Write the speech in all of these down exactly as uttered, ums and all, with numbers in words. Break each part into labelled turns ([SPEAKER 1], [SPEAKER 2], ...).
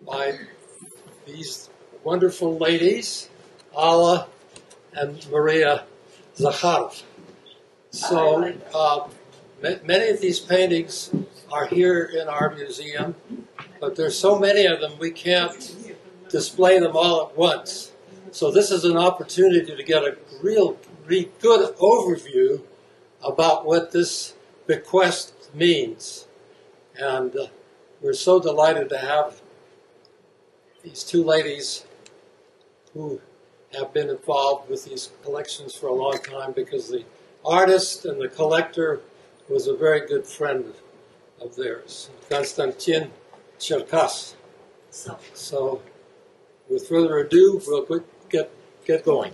[SPEAKER 1] by these wonderful ladies, Alla and Maria Zakharov. So uh, many of these paintings are here in our museum, but there's so many of them we can't display them all at once. So this is an opportunity to get a real, real good overview about what this bequest means. And uh, we're so delighted to have these two ladies who have been involved with these collections for a long time, because the artist and the collector was a very good friend of theirs, Konstantin Cherkas. So, so with further ado, we'll get, get going.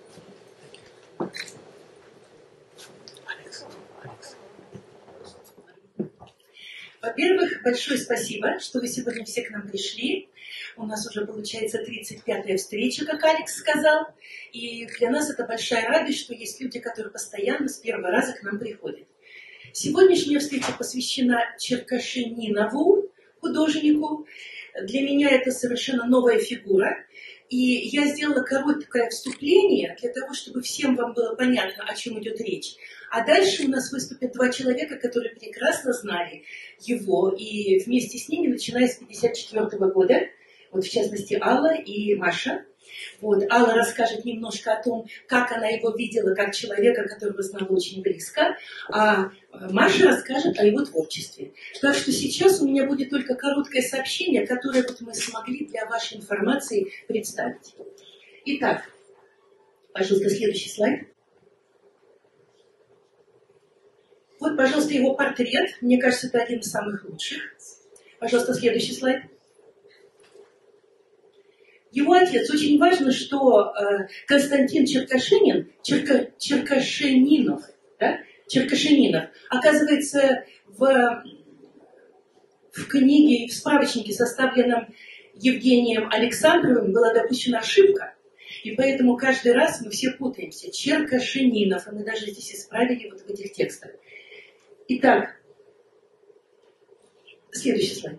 [SPEAKER 2] Во-первых, большое спасибо, что вы сегодня все к нам пришли. У нас уже получается тридцать пятая встреча, как Алекс сказал. И для нас это большая радость, что есть люди, которые постоянно с первого раза к нам приходят. Сегодняшняя встреча посвящена Черкашенинову, художнику. Для меня это совершенно новая фигура. И я сделала короткое вступление для того, чтобы всем вам было понятно, о чем идет речь. А дальше у нас выступят два человека, которые прекрасно знали его. И вместе с ними, начиная с пятьдесят четвёртого года, вот в частности Алла и Маша. Вот, Алла расскажет немножко о том, как она его видела как человека, которого знала очень близко, а Маша расскажет о его творчестве. Так что сейчас у меня будет только короткое сообщение, которое вот мы смогли для вашей информации представить. Итак, пожалуйста, следующий слайд. Вот, пожалуйста, его портрет. Мне кажется, это один из самых лучших. Пожалуйста, следующий слайд. Его отец. Очень важно, что э, Константин Черкашенин, Черка, Черкашенинов, да? Черкашенинов, оказывается, в, в книге, в справочнике, составленном Евгением Александровым, была допущена ошибка. И поэтому каждый раз мы все путаемся. Черкашенинов, и мы даже здесь исправили вот в этих текстах. Итак, следующий слайд.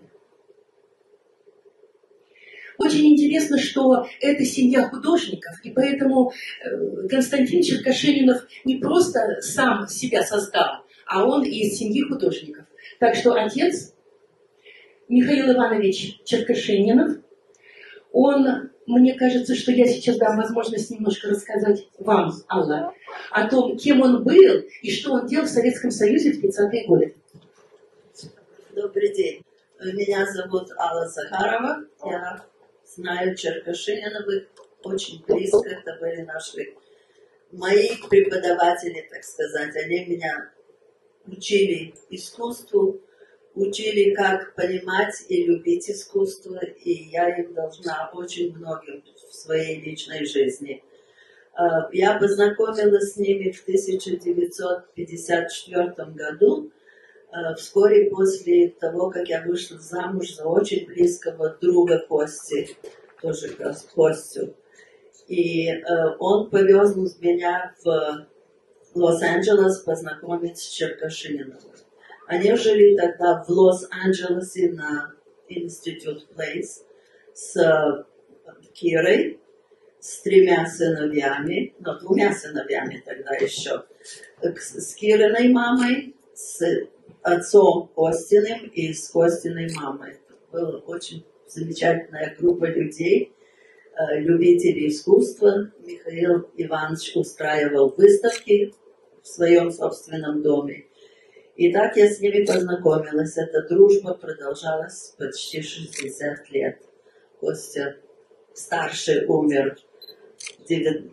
[SPEAKER 2] Очень интересно, что это семья художников, и поэтому Константин Черкашенинов не просто сам себя создал, а он из семьи художников. Так что отец Михаил Иванович Черкашенинов, он, мне кажется, что я сейчас дам возможность немножко рассказать вам, Алла, о том, кем он был и что он делал в Советском Союзе в тридцатые годы.
[SPEAKER 3] Добрый день. Меня зовут Алла Захарова. Я знаю Черкашениновых очень близко. Это были наши, мои преподаватели, так сказать. Они меня учили искусству, учили, как понимать и любить искусство. И я им должна очень многим в своей личной жизни. Я познакомилась с ними в тысяча девятьсот пятьдесят четвёртом году, вскоре после того, как я вышла замуж за очень близкого друга Кости, тоже Костю. И он повез меня в Лос-Анджелес познакомить с Черкашениновым. Они жили тогда в Лос-Анджелесе на Institute Place с Кирой, с тремя сыновьями, но двумя сыновьями тогда еще, с Кириной мамой, с отцом Костиным и с Костиной мамой. Это была очень замечательная группа людей, любителей искусства. Михаил Иванович устраивал выставки в своем собственном доме. И так я с ними познакомилась. Эта дружба продолжалась почти шестьдесят лет. Костя старший умер в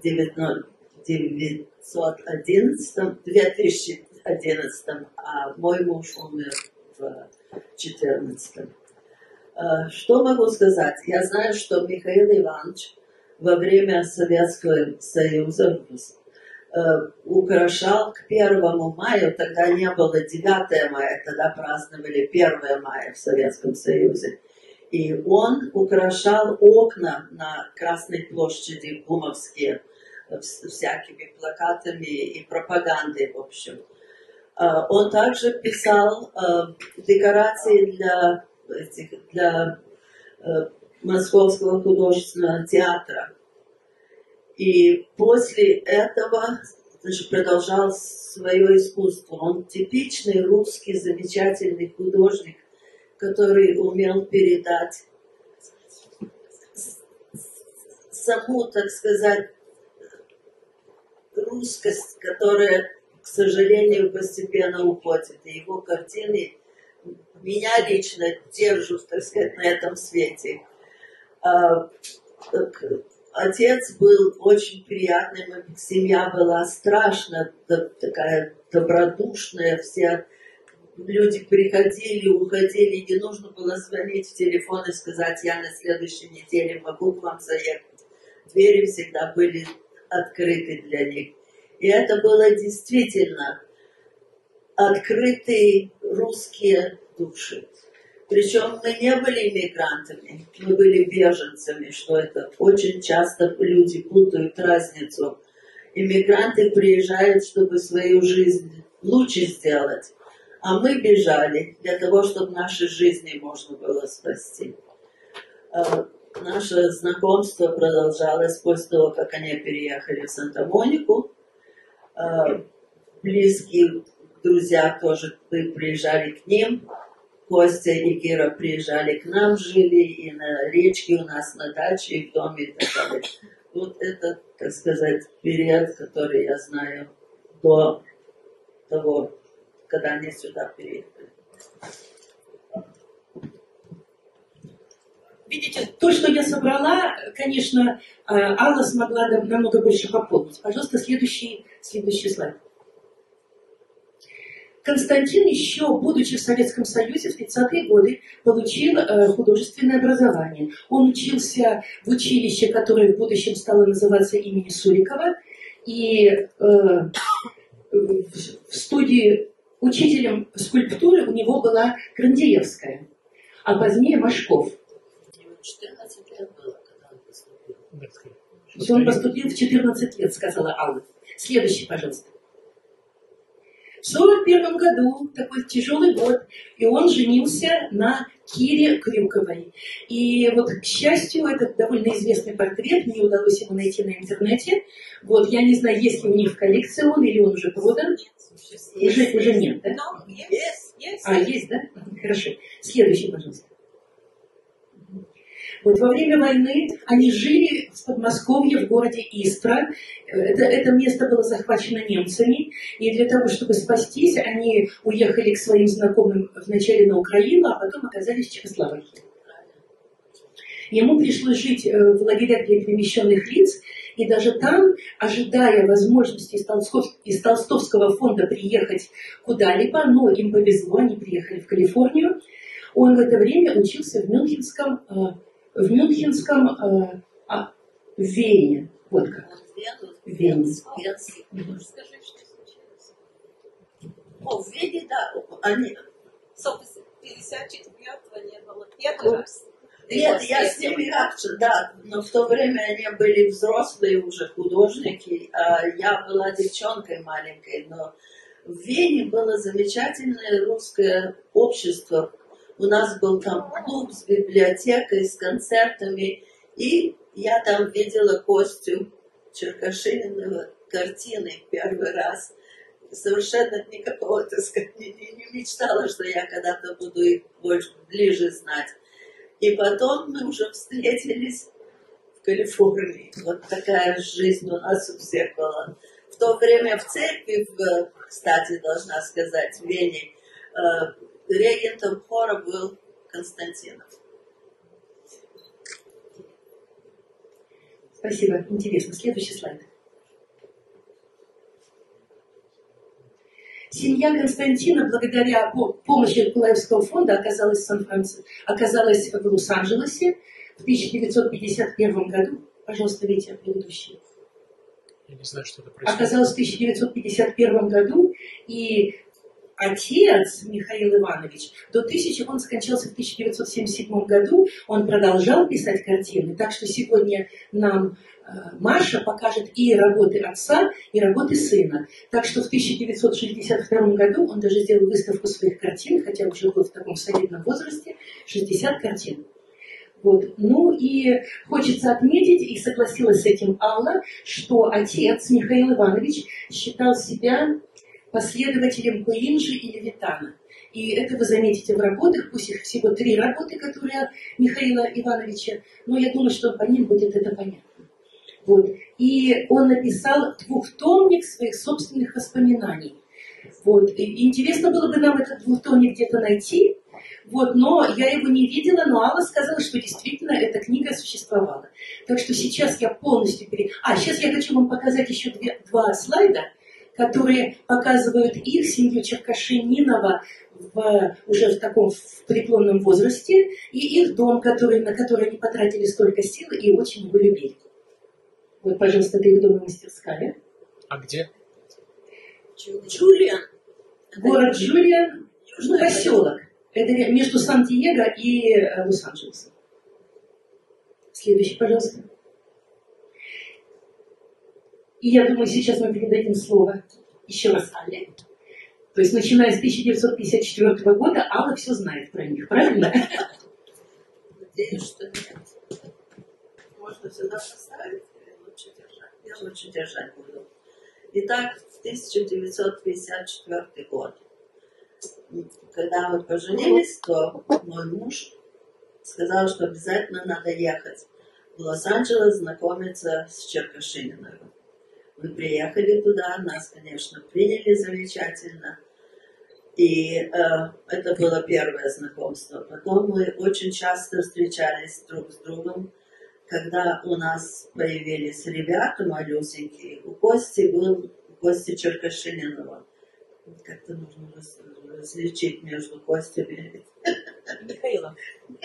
[SPEAKER 3] две тысячи одиннадцатом, а мой муж умер в две тысячи четырнадцатом. Что могу сказать? Я знаю, что Михаил Иванович во время Советского Союза украшал к первому мая, тогда не было девятого мая, тогда праздновали первое мая в Советском Союзе. И он украшал окна на Красной площади Гумовские всякими плакатами и пропагандой, в общем. Он также писал декорации для, этих, для Московского художественного театра. И после этого значит, продолжал свое искусство. Он типичный русский замечательный художник, который умел передать саму, так сказать, русскость, которая, к сожалению, постепенно уходит. И его картины меня лично держат, так сказать, на этом свете. Отец был очень приятным, семья была страшно такая добродушная, все люди приходили, уходили, не нужно было звонить в телефон и сказать, я на следующей неделе могу к вам заехать. Двери всегда были открыты для них. И это было действительно открытые русские души. Причем мы не были иммигрантами, мы были беженцами, что это очень часто люди путают разницу. Иммигранты приезжают, чтобы свою жизнь лучше сделать, а мы бежали для того, чтобы наши жизни можно было спасти. Наше знакомство продолжалось после того, как они переехали в Санта-Монику. Близкие друзья тоже приезжали к ним. Костя и Кира приезжали к нам, жили и на речке у нас, на даче, и в доме и так далее. Вот это, так сказать, период, который я знаю до того, когда они сюда переехали.
[SPEAKER 2] Видите, то, что я собрала, конечно, Алла смогла намного больше пополнить. Пожалуйста, следующий, следующий слайд. Константин еще, будучи в Советском Союзе в тридцатые годы, получил э, художественное образование. Он учился в училище, которое в будущем стало называться имени Сурикова. И э, в студии учителем скульптуры у него была Крандеевская, а позднее Машков.
[SPEAKER 3] четырнадцать лет было, когда он поступил.
[SPEAKER 2] Он поступил в четырнадцать лет, сказала Алла. Следующий, пожалуйста. В сорок первом году, такой тяжелый год, и он женился на Кире Крюковой. И вот, к счастью, этот довольно известный портрет, мне удалось его найти на интернете. Вот, я не знаю, есть ли у них в коллекции он, или он уже продан. Уже, уже нет, да?
[SPEAKER 3] Есть, есть.
[SPEAKER 2] А, есть, да? Хорошо. Следующий, пожалуйста. Вот во время войны они жили в Подмосковье, в городе Истра. Это, это место было захвачено немцами. И для того, чтобы спастись, они уехали к своим знакомым вначале на Украину, а потом оказались в Чехословакии. Ему пришлось жить в лагерях для перемещенных лиц. И даже там, ожидая возможности из, Толстов, из Толстовского фонда приехать куда-либо, но им повезло, они приехали в Калифорнию, он в это время учился в Мюнхенском... В Мюнхенском, э, а, в Вене, вот как. В Вене.
[SPEAKER 3] Расскажи, что случилось. О, в Вене, да, они...
[SPEAKER 4] пятьдесят четвёртого не было. Первый раз.
[SPEAKER 3] Нет, я с ними раньше, да, но в то время они были взрослые уже художники, а я была девчонкой маленькой, но в Вене было замечательное русское общество. У нас был там клуб с библиотекой, с концертами, и я там видела Костю Черкашинина картины первый раз. Совершенно никакого, так сказать, не, не мечтала, что я когда-то буду их больше, ближе знать. И потом мы уже встретились в Калифорнии. Вот такая жизнь у нас у всех была. В то время в церкви, в, кстати, должна сказать, в Вене, регентом хора был Константинов.
[SPEAKER 2] Спасибо, интересно. Следующий слайд. Семья Константина, благодаря помощи Кулаевского фонда, оказалась в Сан-Франциско, оказалась в Лос-Анджелесе в тысяча девятьсот пятьдесят первом году. Пожалуйста, Витя, предыдущий.
[SPEAKER 1] Я не знаю, что это происходит.
[SPEAKER 2] Оказалась в тысяча девятьсот пятьдесят первом году, и отец Михаил Иванович, до тысячи, он скончался в тысяча девятьсот семьдесят седьмом году, он продолжал писать картины, так что сегодня нам э, Маша покажет и работы отца, и работы сына. Так что в тысяча девятьсот шестьдесят втором году он даже сделал выставку своих картин, хотя уже был в таком солидном возрасте, шестьдесят картин. Вот. Ну и хочется отметить, и согласилась с этим Алла, что отец Михаил Иванович считал себя последователем Куинджи и Левитана. И это вы заметите в работах, пусть их всего три работы, которые Михаила Ивановича, но я думаю, что по ним будет это понятно. Вот. И он написал двухтомник своих собственных воспоминаний. Вот. И интересно было бы нам этот двухтомник где-то найти, вот, но я его не видела, но Алла сказала, что действительно эта книга существовала. Так что сейчас я полностью пере... А, сейчас я хочу вам показать еще две, два слайда, которые показывают их, семью Черкаши-Нинова, в, уже в таком в преклонном возрасте, и их дом, который, на который они потратили столько сил и очень его любили. Вот, пожалуйста, это их дом и мастерская.
[SPEAKER 1] А где?
[SPEAKER 3] Джулиан.
[SPEAKER 2] Город Джулиан, ну, поселок. Это между Сан-Диего и э, Лос-Анджелесом. Следующий, пожалуйста. И я думаю, сейчас мы передадим слово еще раз Алле. То есть, начиная с тысяча девятьсот пятьдесят четвёртого года, Алла все знает про них, правильно?
[SPEAKER 3] Надеюсь, что нет. Можно сюда поставить или лучше держать? Я лучше держать буду. Итак, тысяча девятьсот пятьдесят четвёртый год. Когда мы поженились, то мой муж сказал, что обязательно надо ехать в Лос-Анджелес знакомиться с Черкашининовым. Мы приехали туда, нас, конечно, приняли замечательно. И э, это было первое знакомство. Потом мы очень часто встречались друг с другом. Когда у нас появились ребята малюсенькие, у Кости был Костя Черкашининова. Как-то нужно различить между Костями.
[SPEAKER 4] Михаила.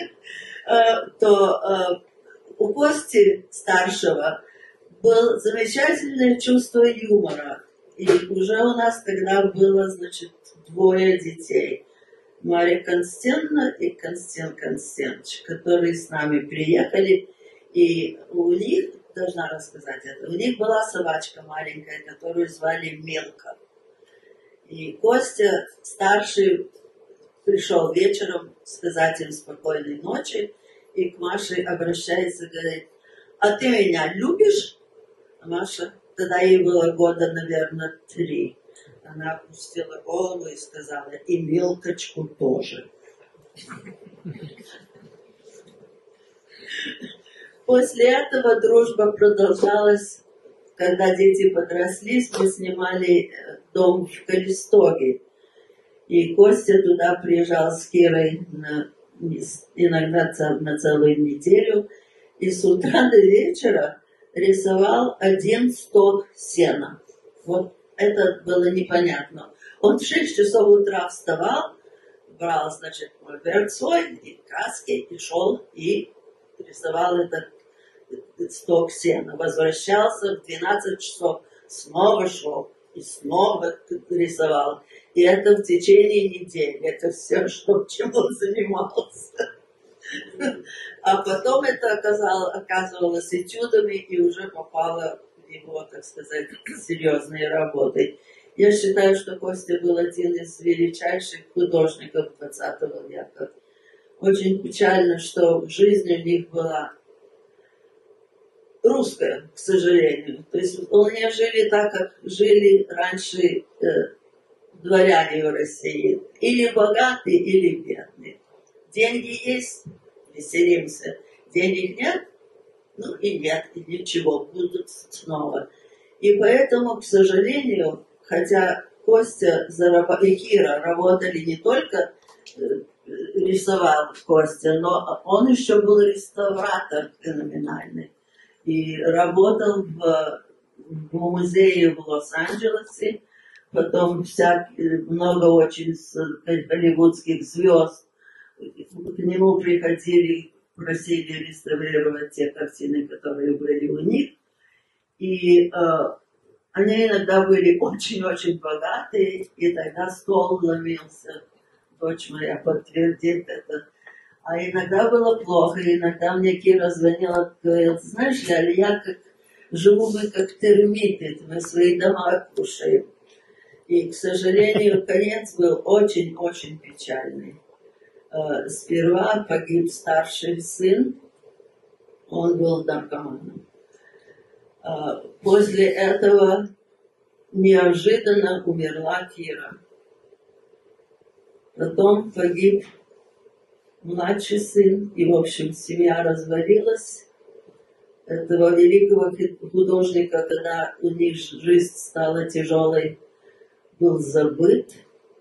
[SPEAKER 3] То у Кости старшего было замечательное чувство юмора. И уже у нас тогда было, значит, двое детей. Мария Константиновна и Константин Константинович, которые с нами приехали. И у них, должна рассказать это, у них была собачка маленькая, которую звали Мелка. И Костя, старший, пришел вечером сказать им спокойной ночи, и к Маше обращается и говорит: а ты меня любишь? А Маша, тогда ей было года, наверное, три. Она опустила голову и сказала: и Мелкочку тоже. После этого дружба продолжалась. Когда дети подросли, мы снимали дом в Калистоге. И Костя туда приезжал с Кирой на, иногда на целую неделю. И с утра до вечера рисовал один сток сена. Вот это было непонятно. Он в шесть часов утра вставал, брал, значит, мольберт свой, и краски, и шел, и рисовал этот сток сена. Возвращался в двенадцать часов, снова шел и снова рисовал. И это в течение недели. Это все, что, чем он занимался. А потом это оказалось, оказывалось этюдами и уже попало в его, так сказать, серьезные работы. Я считаю, что Костя был один из величайших художников двадцатого века. Очень печально, что жизнь у них была русская, к сожалению. То есть они жили так, как жили раньше э, дворяне в России. Или богатые, или бедные. Деньги есть, веселимся. Денег нет, ну и нет, и ничего, будут снова. И поэтому, к сожалению, хотя Костя и Кира работали не только, э, рисовал Костя, но он еще был реставратор феноменальный. И работал в, в музее в Лос-Анджелесе, потом вся, много очень голливудских звезд к нему приходили, просили реставрировать те картины, которые были у них. И э, они иногда были очень-очень богатые, и тогда стол ломился. Дочь моя подтвердит это. А иногда было плохо, иногда мне Кира звонила, говорила: знаешь, Ляля, я как, живу мы как термиты, мы свои дома кушаем. И, к сожалению, конец был очень-очень печальный. Сперва погиб старший сын, Он был наркоманом. После этого неожиданно умерла Кира. Потом погиб младший сын, и, в общем, семья развалилась. Этого великого художника, когда у них жизнь стала тяжелой, был забыт.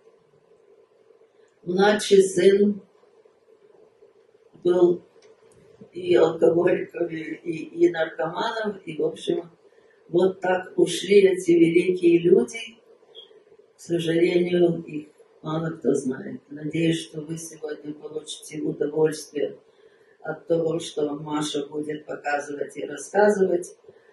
[SPEAKER 3] Младший сын был и алкоголиком, и, и, и наркоманом, и, в общем, вот так ушли эти великие люди. К сожалению, их мало кто знает. Надеюсь, что вы сегодня получите удовольствие от того, что Маша будет показывать и рассказывать.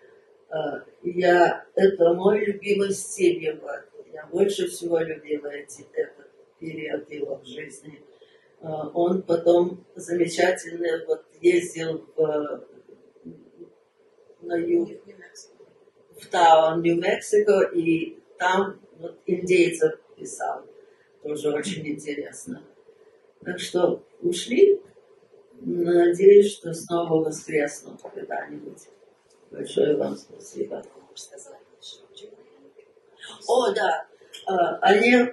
[SPEAKER 3] Я, это мой любимый стиль его. Я больше всего любила эти, этот период его в жизни. Он потом замечательно вот ездил в, на юг, в Таун, Нью-Мексико, и там вот индейцев писал. Тоже очень интересно. Так что ушли. Надеюсь, что снова воскресну когда-нибудь. Большое вам спасибо. О, да. Они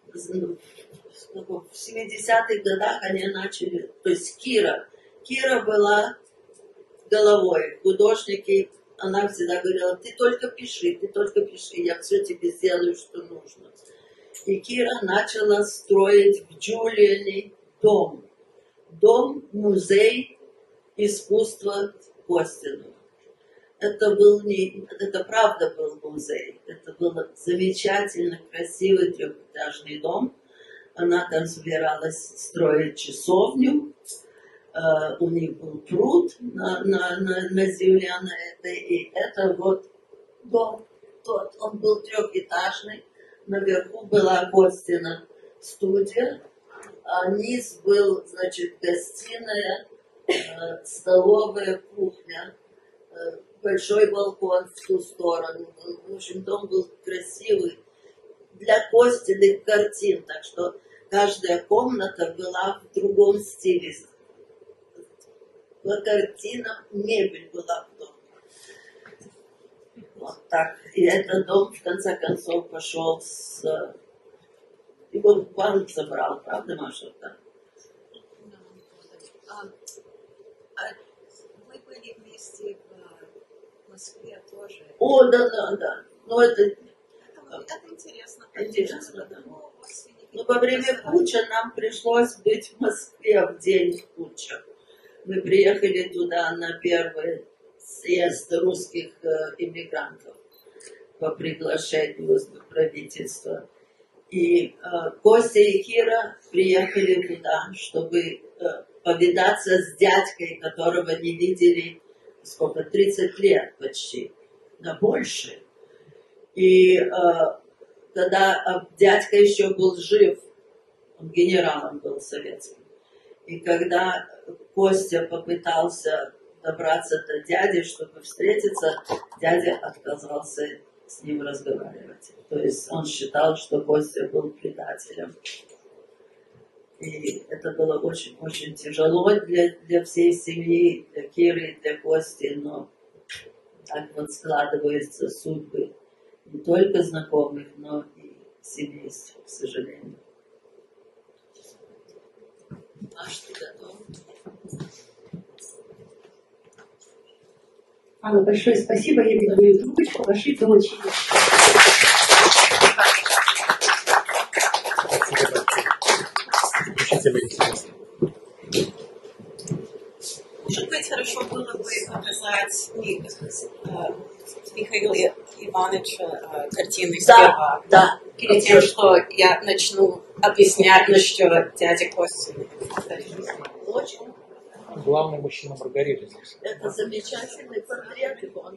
[SPEAKER 3] в семидесятых годах они начали, то есть Кира. Кира была головой художники. Она всегда говорила: ты только пиши, ты только пиши, я все тебе сделаю, что нужно. И Кира начала строить в Джулиане дом. Дом-музей искусства Костина. Это был не, это правда был музей. Это был замечательно красивый трехэтажный дом. Она там собиралась строить часовню. Uh, у них был пруд на, на, на, на земле на этой. И это вот дом тот. Он был трехэтажный. Наверху была Костина студия. А низ был, значит, гостиная, э, столовая, кухня, э, большой балкон в ту сторону. В общем, дом был красивый для Костиных картин, так что каждая комната была в другом стиле. По картинам мебель была в доме. Вот так. И этот дом, в конце концов, пошел с... Его банк забрал, правда, Маша? Да.
[SPEAKER 4] А, а мы были вместе в Москве тоже.
[SPEAKER 3] О, да, да, да. Ну, это...
[SPEAKER 4] Это, это интересно.
[SPEAKER 3] Интересно, да.
[SPEAKER 4] Ну,
[SPEAKER 3] Но во время Путча нам пришлось быть в Москве в день Путча. Мы приехали туда на первый съезд русских э, иммигрантов по приглашению правительства. И э, Костя и Кира приехали туда, чтобы э, повидаться с дядькой, которого не видели сколько, тридцать лет почти, да больше. И э, когда э, дядька еще был жив, он генералом был советским, и когда Костя попытался добраться до дяди, чтобы встретиться, дядя отказался с ним разговаривать. То есть он считал, что Костя был предателем. И это было очень-очень тяжело для, для всей семьи, для Киры, для Кости, но так вот складываются судьбы не только знакомых, но и семейств, к сожалению. Маш, ты готова?
[SPEAKER 2] Анна, большое спасибо. Я передаю трубочку вашей дочери.
[SPEAKER 4] Может быть, хорошо было бы показать Михаила Ивановича картины сперва.
[SPEAKER 3] Да,
[SPEAKER 4] Перед тем, что я начну объяснять насчет дяди Кости.
[SPEAKER 3] Очень.
[SPEAKER 5] Главный мужчина Маргариты здесь.
[SPEAKER 3] Это замечательный портрет его.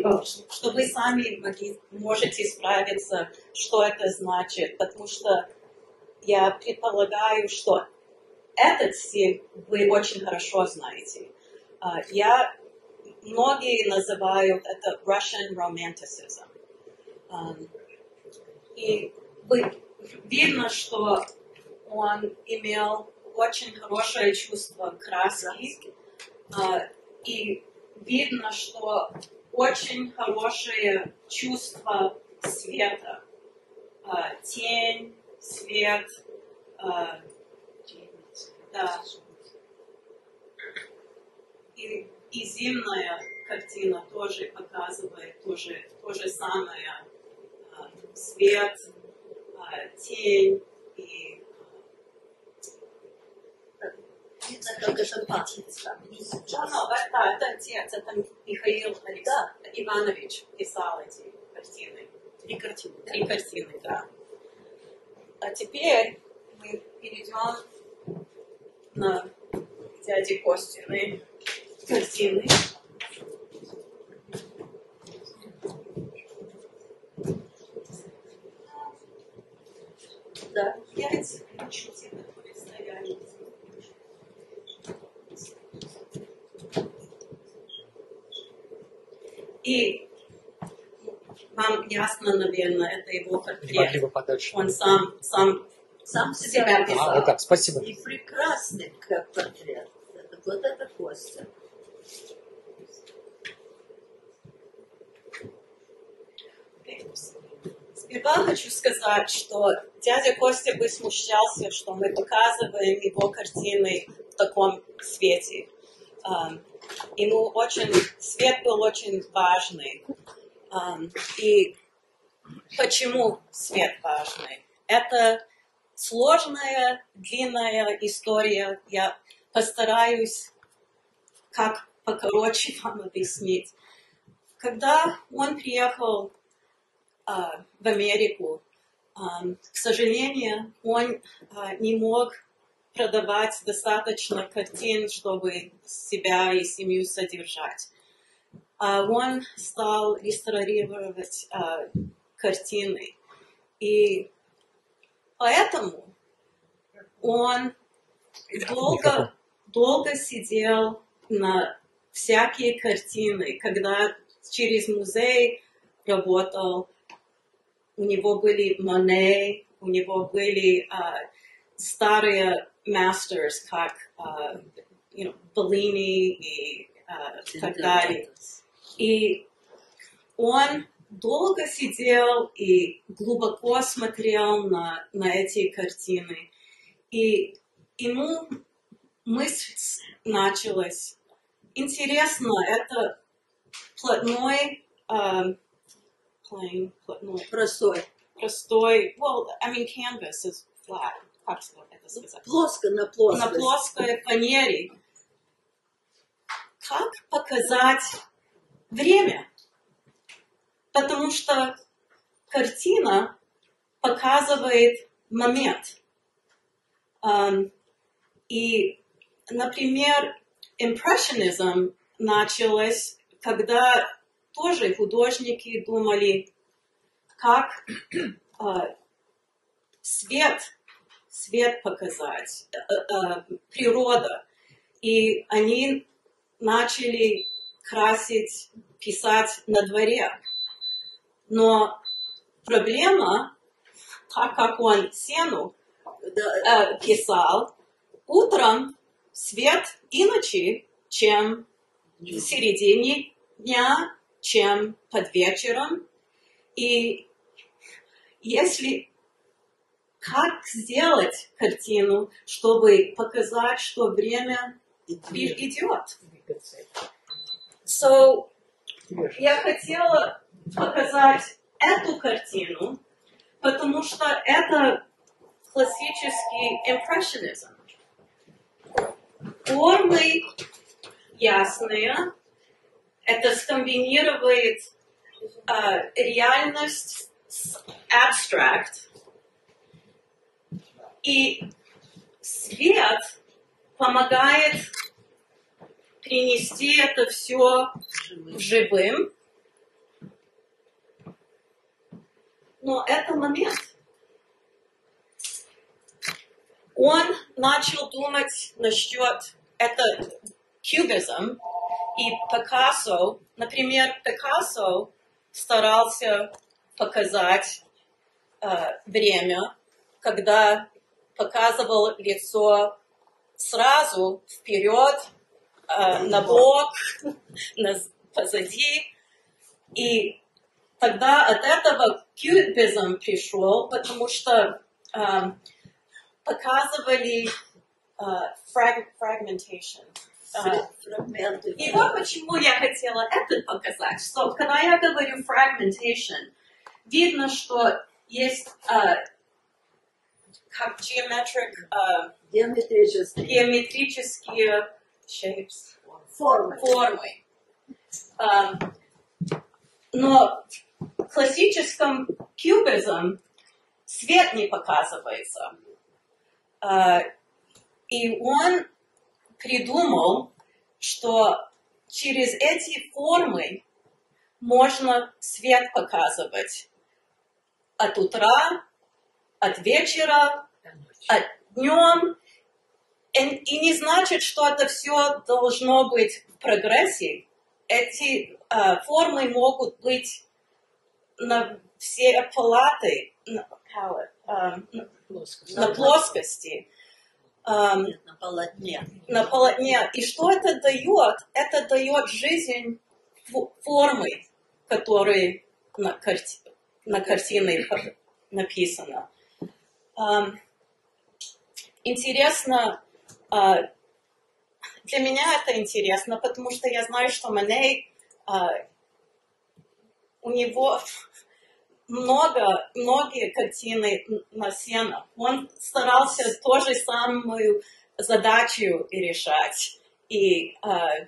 [SPEAKER 4] что вы сами могли, можете справиться, что это значит, потому что я предполагаю, что этот стиль вы очень хорошо знаете. Uh, я, многие называют это Russian Romanticism. Um, и вы, видно, что он имел очень хорошее чувство краски, uh, и видно, что очень хорошее чувство света. Uh, тень, свет, uh, да. И, и зимняя картина тоже показывает то же, то же самое. Uh, свет, uh, тень и...
[SPEAKER 3] Видно, как это пахнет.
[SPEAKER 4] Да, да, это отец, это Михаил Алекс... да. Иванович писал эти картины. Три картины. Три картины, да. А теперь мы перейдем на дяди Костины картины.
[SPEAKER 3] Да.
[SPEAKER 4] Пять ключей, которые стояли. И вам ясно, наверное, это его
[SPEAKER 5] Не могли
[SPEAKER 4] портрет.
[SPEAKER 5] бы подальше.
[SPEAKER 4] Он сам, сам,
[SPEAKER 3] Сам
[SPEAKER 4] себя
[SPEAKER 3] себя
[SPEAKER 4] писал.
[SPEAKER 5] А, вот так, спасибо.
[SPEAKER 3] И прекрасный как портрет. Это, вот это Костя.
[SPEAKER 4] Сперва хочу сказать, что дядя Костя бы смущался, что мы показываем его картины в таком свете. Um, ему очень, свет был очень важный. Um, и почему свет важный? Это сложная, длинная история. Я постараюсь как покороче вам объяснить. Когда он приехал uh, в Америку, um, к сожалению, он uh, не мог продавать достаточно картин, чтобы себя и семью содержать. Uh, он стал реставрировать uh, картины. И поэтому он долго, долго сидел на всякие картины. Когда через музей работал, у него были Моне, у него были uh, старые masters, как uh, you know, Bellini и uh, так далее. И он долго сидел и глубоко смотрел на, на эти картины. И ему мысль началась. Интересно, это плотной, uh, plain, плотной,
[SPEAKER 3] Простой.
[SPEAKER 4] простой, well, I mean, canvas is flat. Как это сказать?
[SPEAKER 3] Плоско на плоскость.
[SPEAKER 4] На плоской фанере. Как показать время? Потому что картина показывает момент. Um, и, например, импрессионизм началось, когда тоже художники думали, как uh, свет, свет показать, uh, uh, природа. И они начали красить, писать на дворе. Но проблема, так как он сену
[SPEAKER 3] Да.
[SPEAKER 4] э, писал, утром свет иначе, чем в середине дня, чем под вечером. И если как сделать картину, чтобы показать, что время идет? So, я хотела показать эту картину, потому что это классический импрессионизм. Формы ясные, это скомбинирует uh, реальность с абстракт, и свет помогает принести это все живым, но это момент. Он начал думать насчет это кубизм, и Пикассо, например, Пикассо старался показать э, время, когда показывал лицо сразу вперед, э, на бок, на, позади. И тогда от этого кубизм пришел, потому что э, показывали э, frag, fragmentation. Uh, и вот почему я хотела это показать, что когда я говорю fragmentation, видно, что есть uh, как geometric, uh,
[SPEAKER 3] геометрические.
[SPEAKER 4] геометрические shapes,
[SPEAKER 3] формы.
[SPEAKER 4] формы. Uh, но в классическом кубизм свет не показывается. Uh, и он придумал, что через эти формы можно свет показывать от утра, от вечера, от днем. И, и не значит, что это все должно быть в прогрессе. Эти uh, формы могут быть на все палаты, на, uh, на плоскости. Um,
[SPEAKER 3] Нет, на полотне.
[SPEAKER 4] На полотне. И что это дает? Это дает жизнь формы, которые на, карти... на картине написано. Um, интересно, uh, для меня это интересно, потому что я знаю, что Мане, uh, у него много, многие картины на стенах. Он старался ту же самую задачу решать. И uh,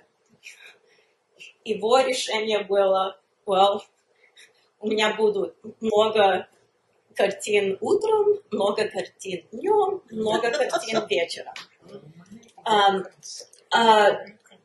[SPEAKER 4] его решение было, well, у меня будут много картин утром, много картин днем, много картин вечером. Um, uh,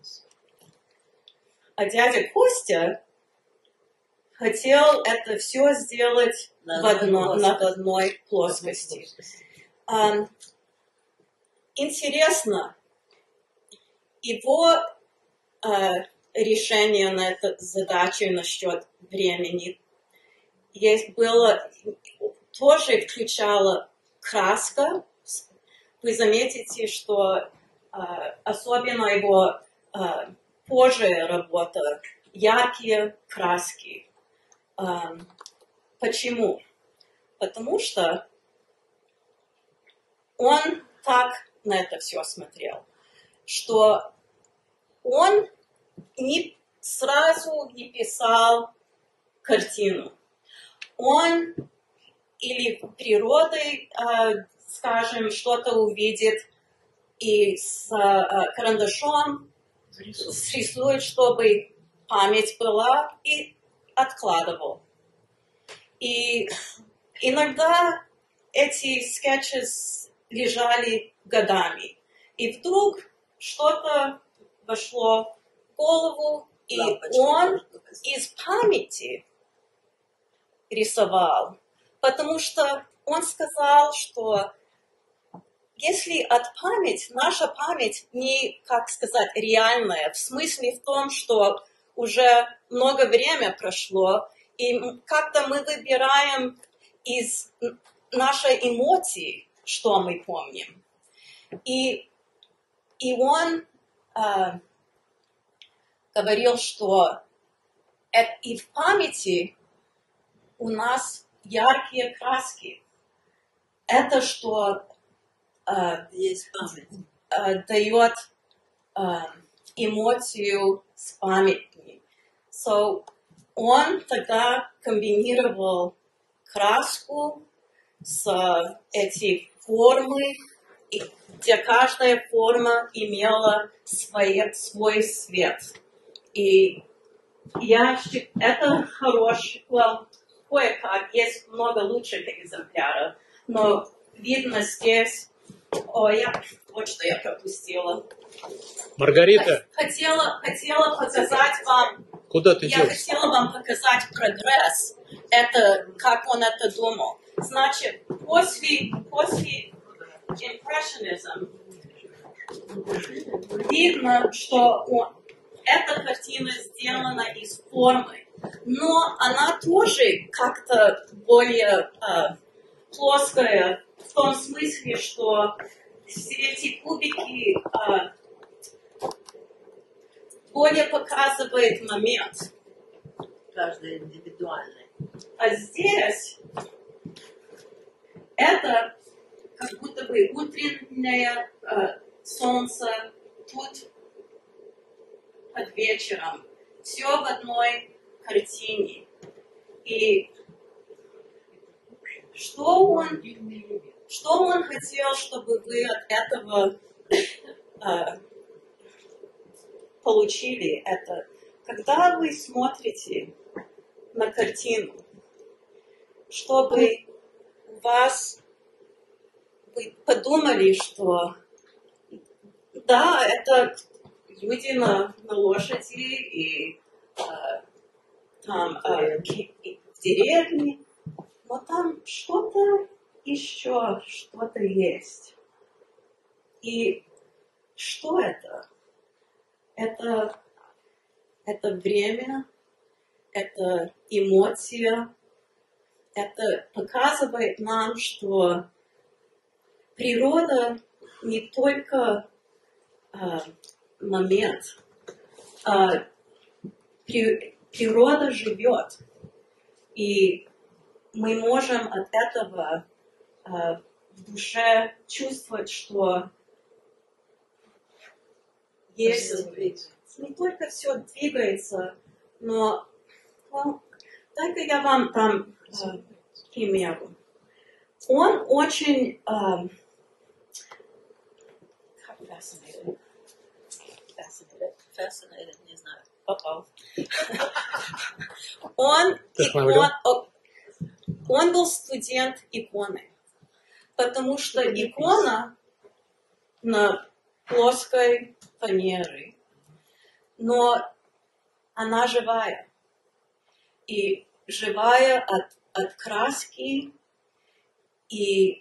[SPEAKER 4] а дядя Костя хотел это все сделать
[SPEAKER 3] на
[SPEAKER 4] в одно, на одной плоскости. Um, интересно, его uh, решение на эту задачу насчет времени есть было, тоже включало краска. Вы заметите, что uh, особенно его uh, позже работа, яркие краски. Um, почему? Потому что он так на это все смотрел, что он не сразу не писал картину. Он или природой, uh, скажем, что-то увидит и с uh, карандашом срисует, чтобы память была, и откладывал. И иногда эти скетчи лежали годами. И вдруг что-то вошло в голову, и Лампочка он из памяти рисовал. Потому что он сказал, что если от памяти, наша память не, как сказать, реальная, в смысле в том, что уже много времени прошло, и как-то мы выбираем из нашей эмоции, что мы помним. И, и он э, говорил, что это, и в памяти у нас яркие краски. Это что э,
[SPEAKER 3] есть память.
[SPEAKER 4] Э, дает э, эмоцию с памятью. So, он тогда комбинировал краску с эти формы, и где каждая форма имела свой, свой цвет. И я считаю, это хороший, well, кое-как, есть много лучших экземпляров, но видно здесь, о, я, вот что я пропустила.
[SPEAKER 5] Маргарита.
[SPEAKER 4] Хотела, хотела показать вам
[SPEAKER 1] Куда ты
[SPEAKER 4] Я
[SPEAKER 1] делся?
[SPEAKER 4] хотела вам показать прогресс, это как он это думал. Значит, после, после импрессионизма видно, что он, эта картина сделана из формы, но она тоже как-то более э, плоская, в том смысле, что все эти кубики э, более показывает момент.
[SPEAKER 3] Каждый индивидуальный.
[SPEAKER 4] А здесь это как будто бы утреннее э, солнце, тут под вечером. Все в одной картине. И что он, что он хотел, чтобы вы от этого э, получили? Это когда вы смотрите на картину, чтобы у вас вы подумали, что да, это люди на, на лошади и э, там э, в деревне, но там что-то еще, что-то есть. И что это? Это, это время, это эмоция, это показывает нам, что природа не только а, момент, а при, природа живет, и мы можем от этого а, в душе чувствовать, что есть не только все двигается, но ну, дай-ка я вам там а, пример. Он очень а, fascinated. Fascinated.
[SPEAKER 3] Fascinated, не знаю.
[SPEAKER 4] Uh-oh. он, икон, он был студент иконы, потому что икона на плоской фанере, но она живая. И живая от, от краски и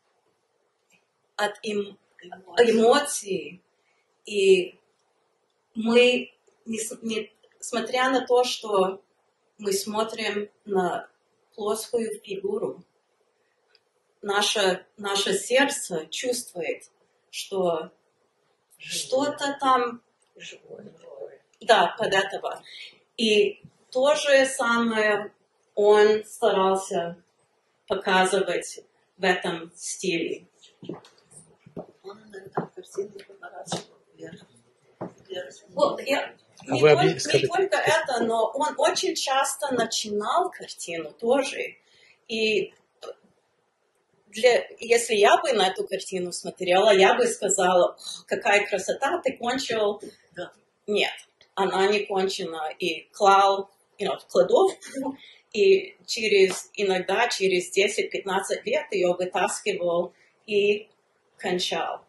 [SPEAKER 4] от эм, эмоций. И мы, несмотря на то, что мы смотрим на плоскую фигуру, наше, наше сердце чувствует, что что-то там живое. Да, под этого. И то же самое он старался показывать в этом стиле.
[SPEAKER 3] Он иногда картину поворачивал вверх.
[SPEAKER 4] Вот, я,
[SPEAKER 5] А
[SPEAKER 4] не,
[SPEAKER 5] вы
[SPEAKER 4] только,
[SPEAKER 5] объ...
[SPEAKER 4] не
[SPEAKER 5] скажите.
[SPEAKER 4] только это, но он очень часто начинал картину тоже. И для, если я бы на эту картину смотрела, я бы сказала, какая красота, ты кончил.
[SPEAKER 3] Да.
[SPEAKER 4] Нет, она не кончена. И клал you know, в кладовку, и через, иногда через десять-пятнадцать лет ее вытаскивал и кончал.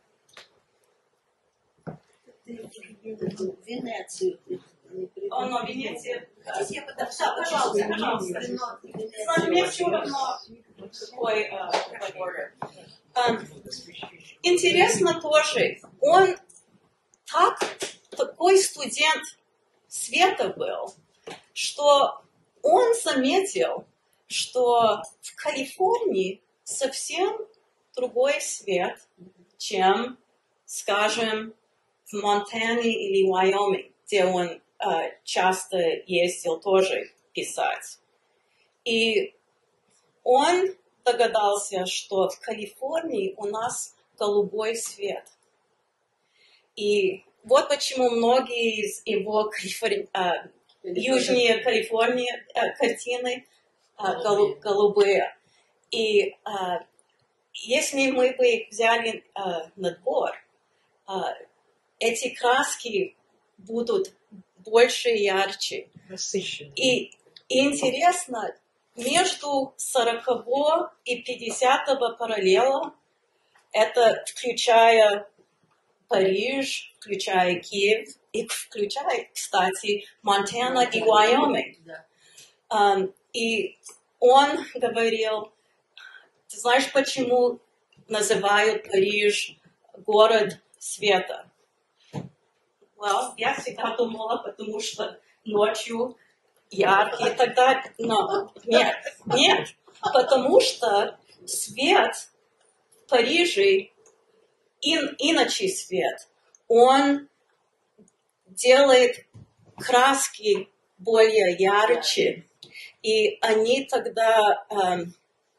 [SPEAKER 3] В Венецию.
[SPEAKER 4] О, но Венеция... Да, пожалуйста, пожалуйста. Мне все равно какой ордер. Интересно тоже, он так, такой студент света был, что он заметил, что в Калифорнии совсем другой свет, чем, скажем, в Монтане или Вайоминг, где он э, часто ездил тоже писать. И он догадался, что в Калифорнии у нас голубой свет. И вот почему многие из его Калифорни... э, южнее Калифорнии э, картины э, голу... голубые. И э, если мы бы их взяли э, на двор, э, эти краски будут больше и ярче. И, и интересно, между сорокового и пятидесятого параллела, это включая Париж, включая Киев, и включает, кстати, Монтана и Уайоминг.
[SPEAKER 3] Да.
[SPEAKER 4] Um, и он говорил, ты знаешь, почему называют Париж город света? Well, я всегда думала, потому что ночью яркий и так далее. Но нет, нет, потому что свет в Париже, ин, иначе свет, он делает краски более ярче, и они тогда эм,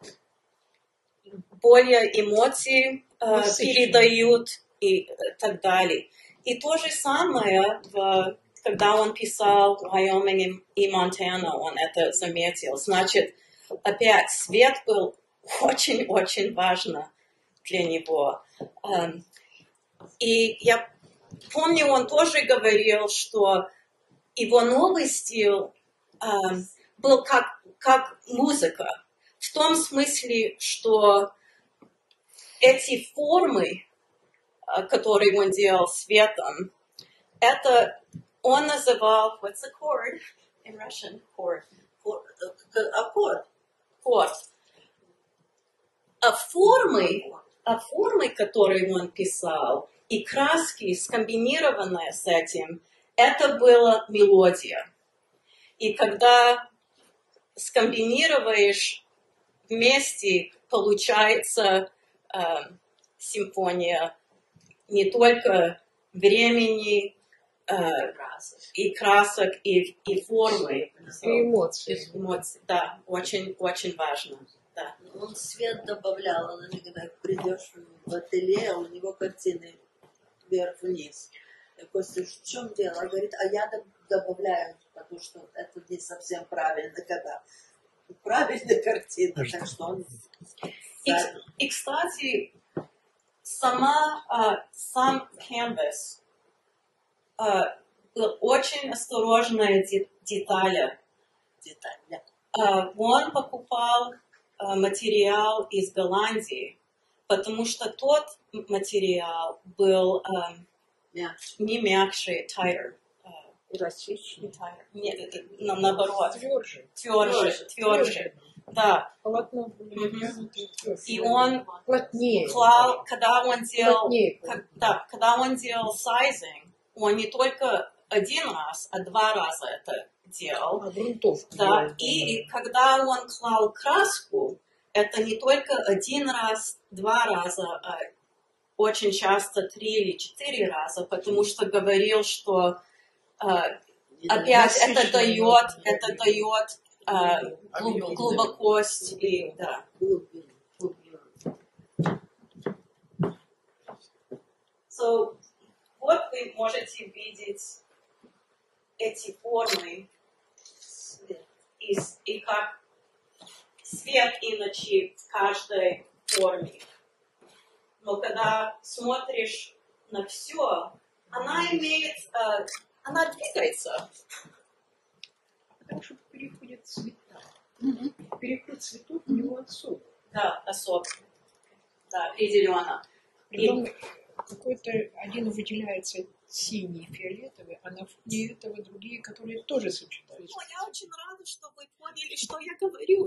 [SPEAKER 4] более эмоции э, передают и так далее. И то же самое, в, когда он писал Wyoming и Монтана, он это заметил. Значит, опять свет был очень-очень важно для него. Эм, и я помню, он тоже говорил, что его новый стиль эм, был как, как музыка. В том смысле, что эти формы, которые он делал светом, это он называл, what's a chord in Russian? Chord.
[SPEAKER 3] Аккорд.
[SPEAKER 4] Chord. А формы, а формы, которые он писал, и краски, скомбинированные с этим, это была мелодия. И когда скомбинируешь вместе, получается э, симфония не только времени э, и красок, и, и формы.
[SPEAKER 6] И эмоций.
[SPEAKER 4] Эмоции, да, очень, очень важно. Да.
[SPEAKER 3] Он свет добавлял, он, когда придешь в ателье, у него картины вверх-вниз. Я Костя, в чем дело? Он говорит, а я добавляю, потому что это не совсем правильно, когда правильная картина, так что он...
[SPEAKER 4] И, и кстати, сама, uh, сам canvas uh, был очень осторожная де- деталь.
[SPEAKER 3] Деталь, да.
[SPEAKER 4] Uh, он покупал uh, материал из Голландии, потому что тот материал был uh,
[SPEAKER 3] Мягче.
[SPEAKER 4] не мягче, tighter.
[SPEAKER 6] Эластичный.
[SPEAKER 4] Tighter. Не, на, наоборот.
[SPEAKER 6] Тверже.
[SPEAKER 4] Тверже, тверже. Да.
[SPEAKER 6] Полотно было
[SPEAKER 4] Мгм.
[SPEAKER 6] натянутое, тверже.
[SPEAKER 4] И он
[SPEAKER 6] Плотнее.
[SPEAKER 4] клал, когда он делал,
[SPEAKER 6] Плотнее.
[SPEAKER 4] как- да, когда он делал сайзинг, он не только один раз, а два раза это делал.
[SPEAKER 6] А грунтовку.
[SPEAKER 4] Да,
[SPEAKER 6] делал,
[SPEAKER 4] и когда он клал краску, это не только один раз, два раза, а очень часто три или четыре раза, потому что говорил, что э, опять это дает, это дает э, глуб- глубокость и да.
[SPEAKER 3] Глубину, глубину.
[SPEAKER 4] So, вот вы можете видеть эти формы и, и как свет иначе в каждой форме. Но когда смотришь на все, она имеет, э, она двигается.
[SPEAKER 6] Потому что переходят цвета. Переход цветов у него особый.
[SPEAKER 4] Да, особенно. Да, определенно.
[SPEAKER 6] Притом какой-то один выделяется синий, фиолетовый, а на фоне этого другие, которые тоже сочетаются.
[SPEAKER 4] Ну, я очень рада, что вы поняли, что я говорю.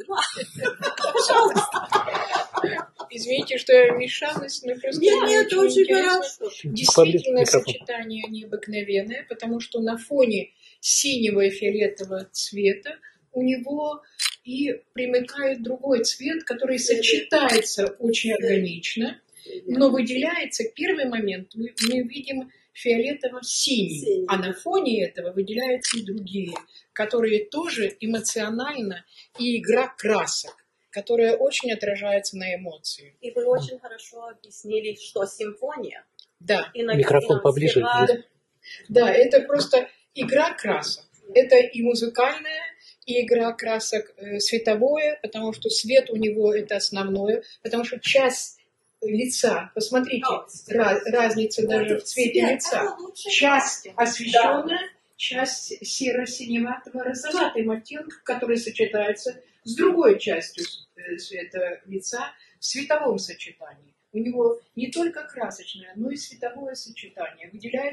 [SPEAKER 4] Пожалуйста.
[SPEAKER 6] Извините, что я вмешалась, но просто
[SPEAKER 3] Нет,
[SPEAKER 6] мне
[SPEAKER 3] нет, очень
[SPEAKER 6] интересно.
[SPEAKER 3] хорошо.
[SPEAKER 6] Действительно,
[SPEAKER 5] Микрофон.
[SPEAKER 6] сочетание необыкновенное, потому что на фоне синего и фиолетового цвета у него и примыкает другой цвет, который сочетается очень органично, но выделяется первый момент, мы, мы видим фиолетово-синий,
[SPEAKER 3] Синий.
[SPEAKER 6] а на фоне этого выделяются и другие, которые тоже эмоционально, и игра красок, которая очень отражается на эмоции.
[SPEAKER 4] И вы очень хорошо объяснили, что симфония.
[SPEAKER 6] Да.
[SPEAKER 4] Иногда
[SPEAKER 5] Микрофон поближе.
[SPEAKER 4] называют-
[SPEAKER 6] Да, это просто игра красок. Это и музыкальная, и игра красок э, световое, потому что свет у него это основное, потому что часть лица, посмотрите, ra- разница даже в цвете
[SPEAKER 3] Свет,
[SPEAKER 6] лица.
[SPEAKER 4] Это лучше
[SPEAKER 6] Часть освещенная, часть серо-синеватого розоватым оттенком, который сочетается с другой частью э, цвета лица в световом сочетании. У него не только красочное, но и световое сочетание. Выделяется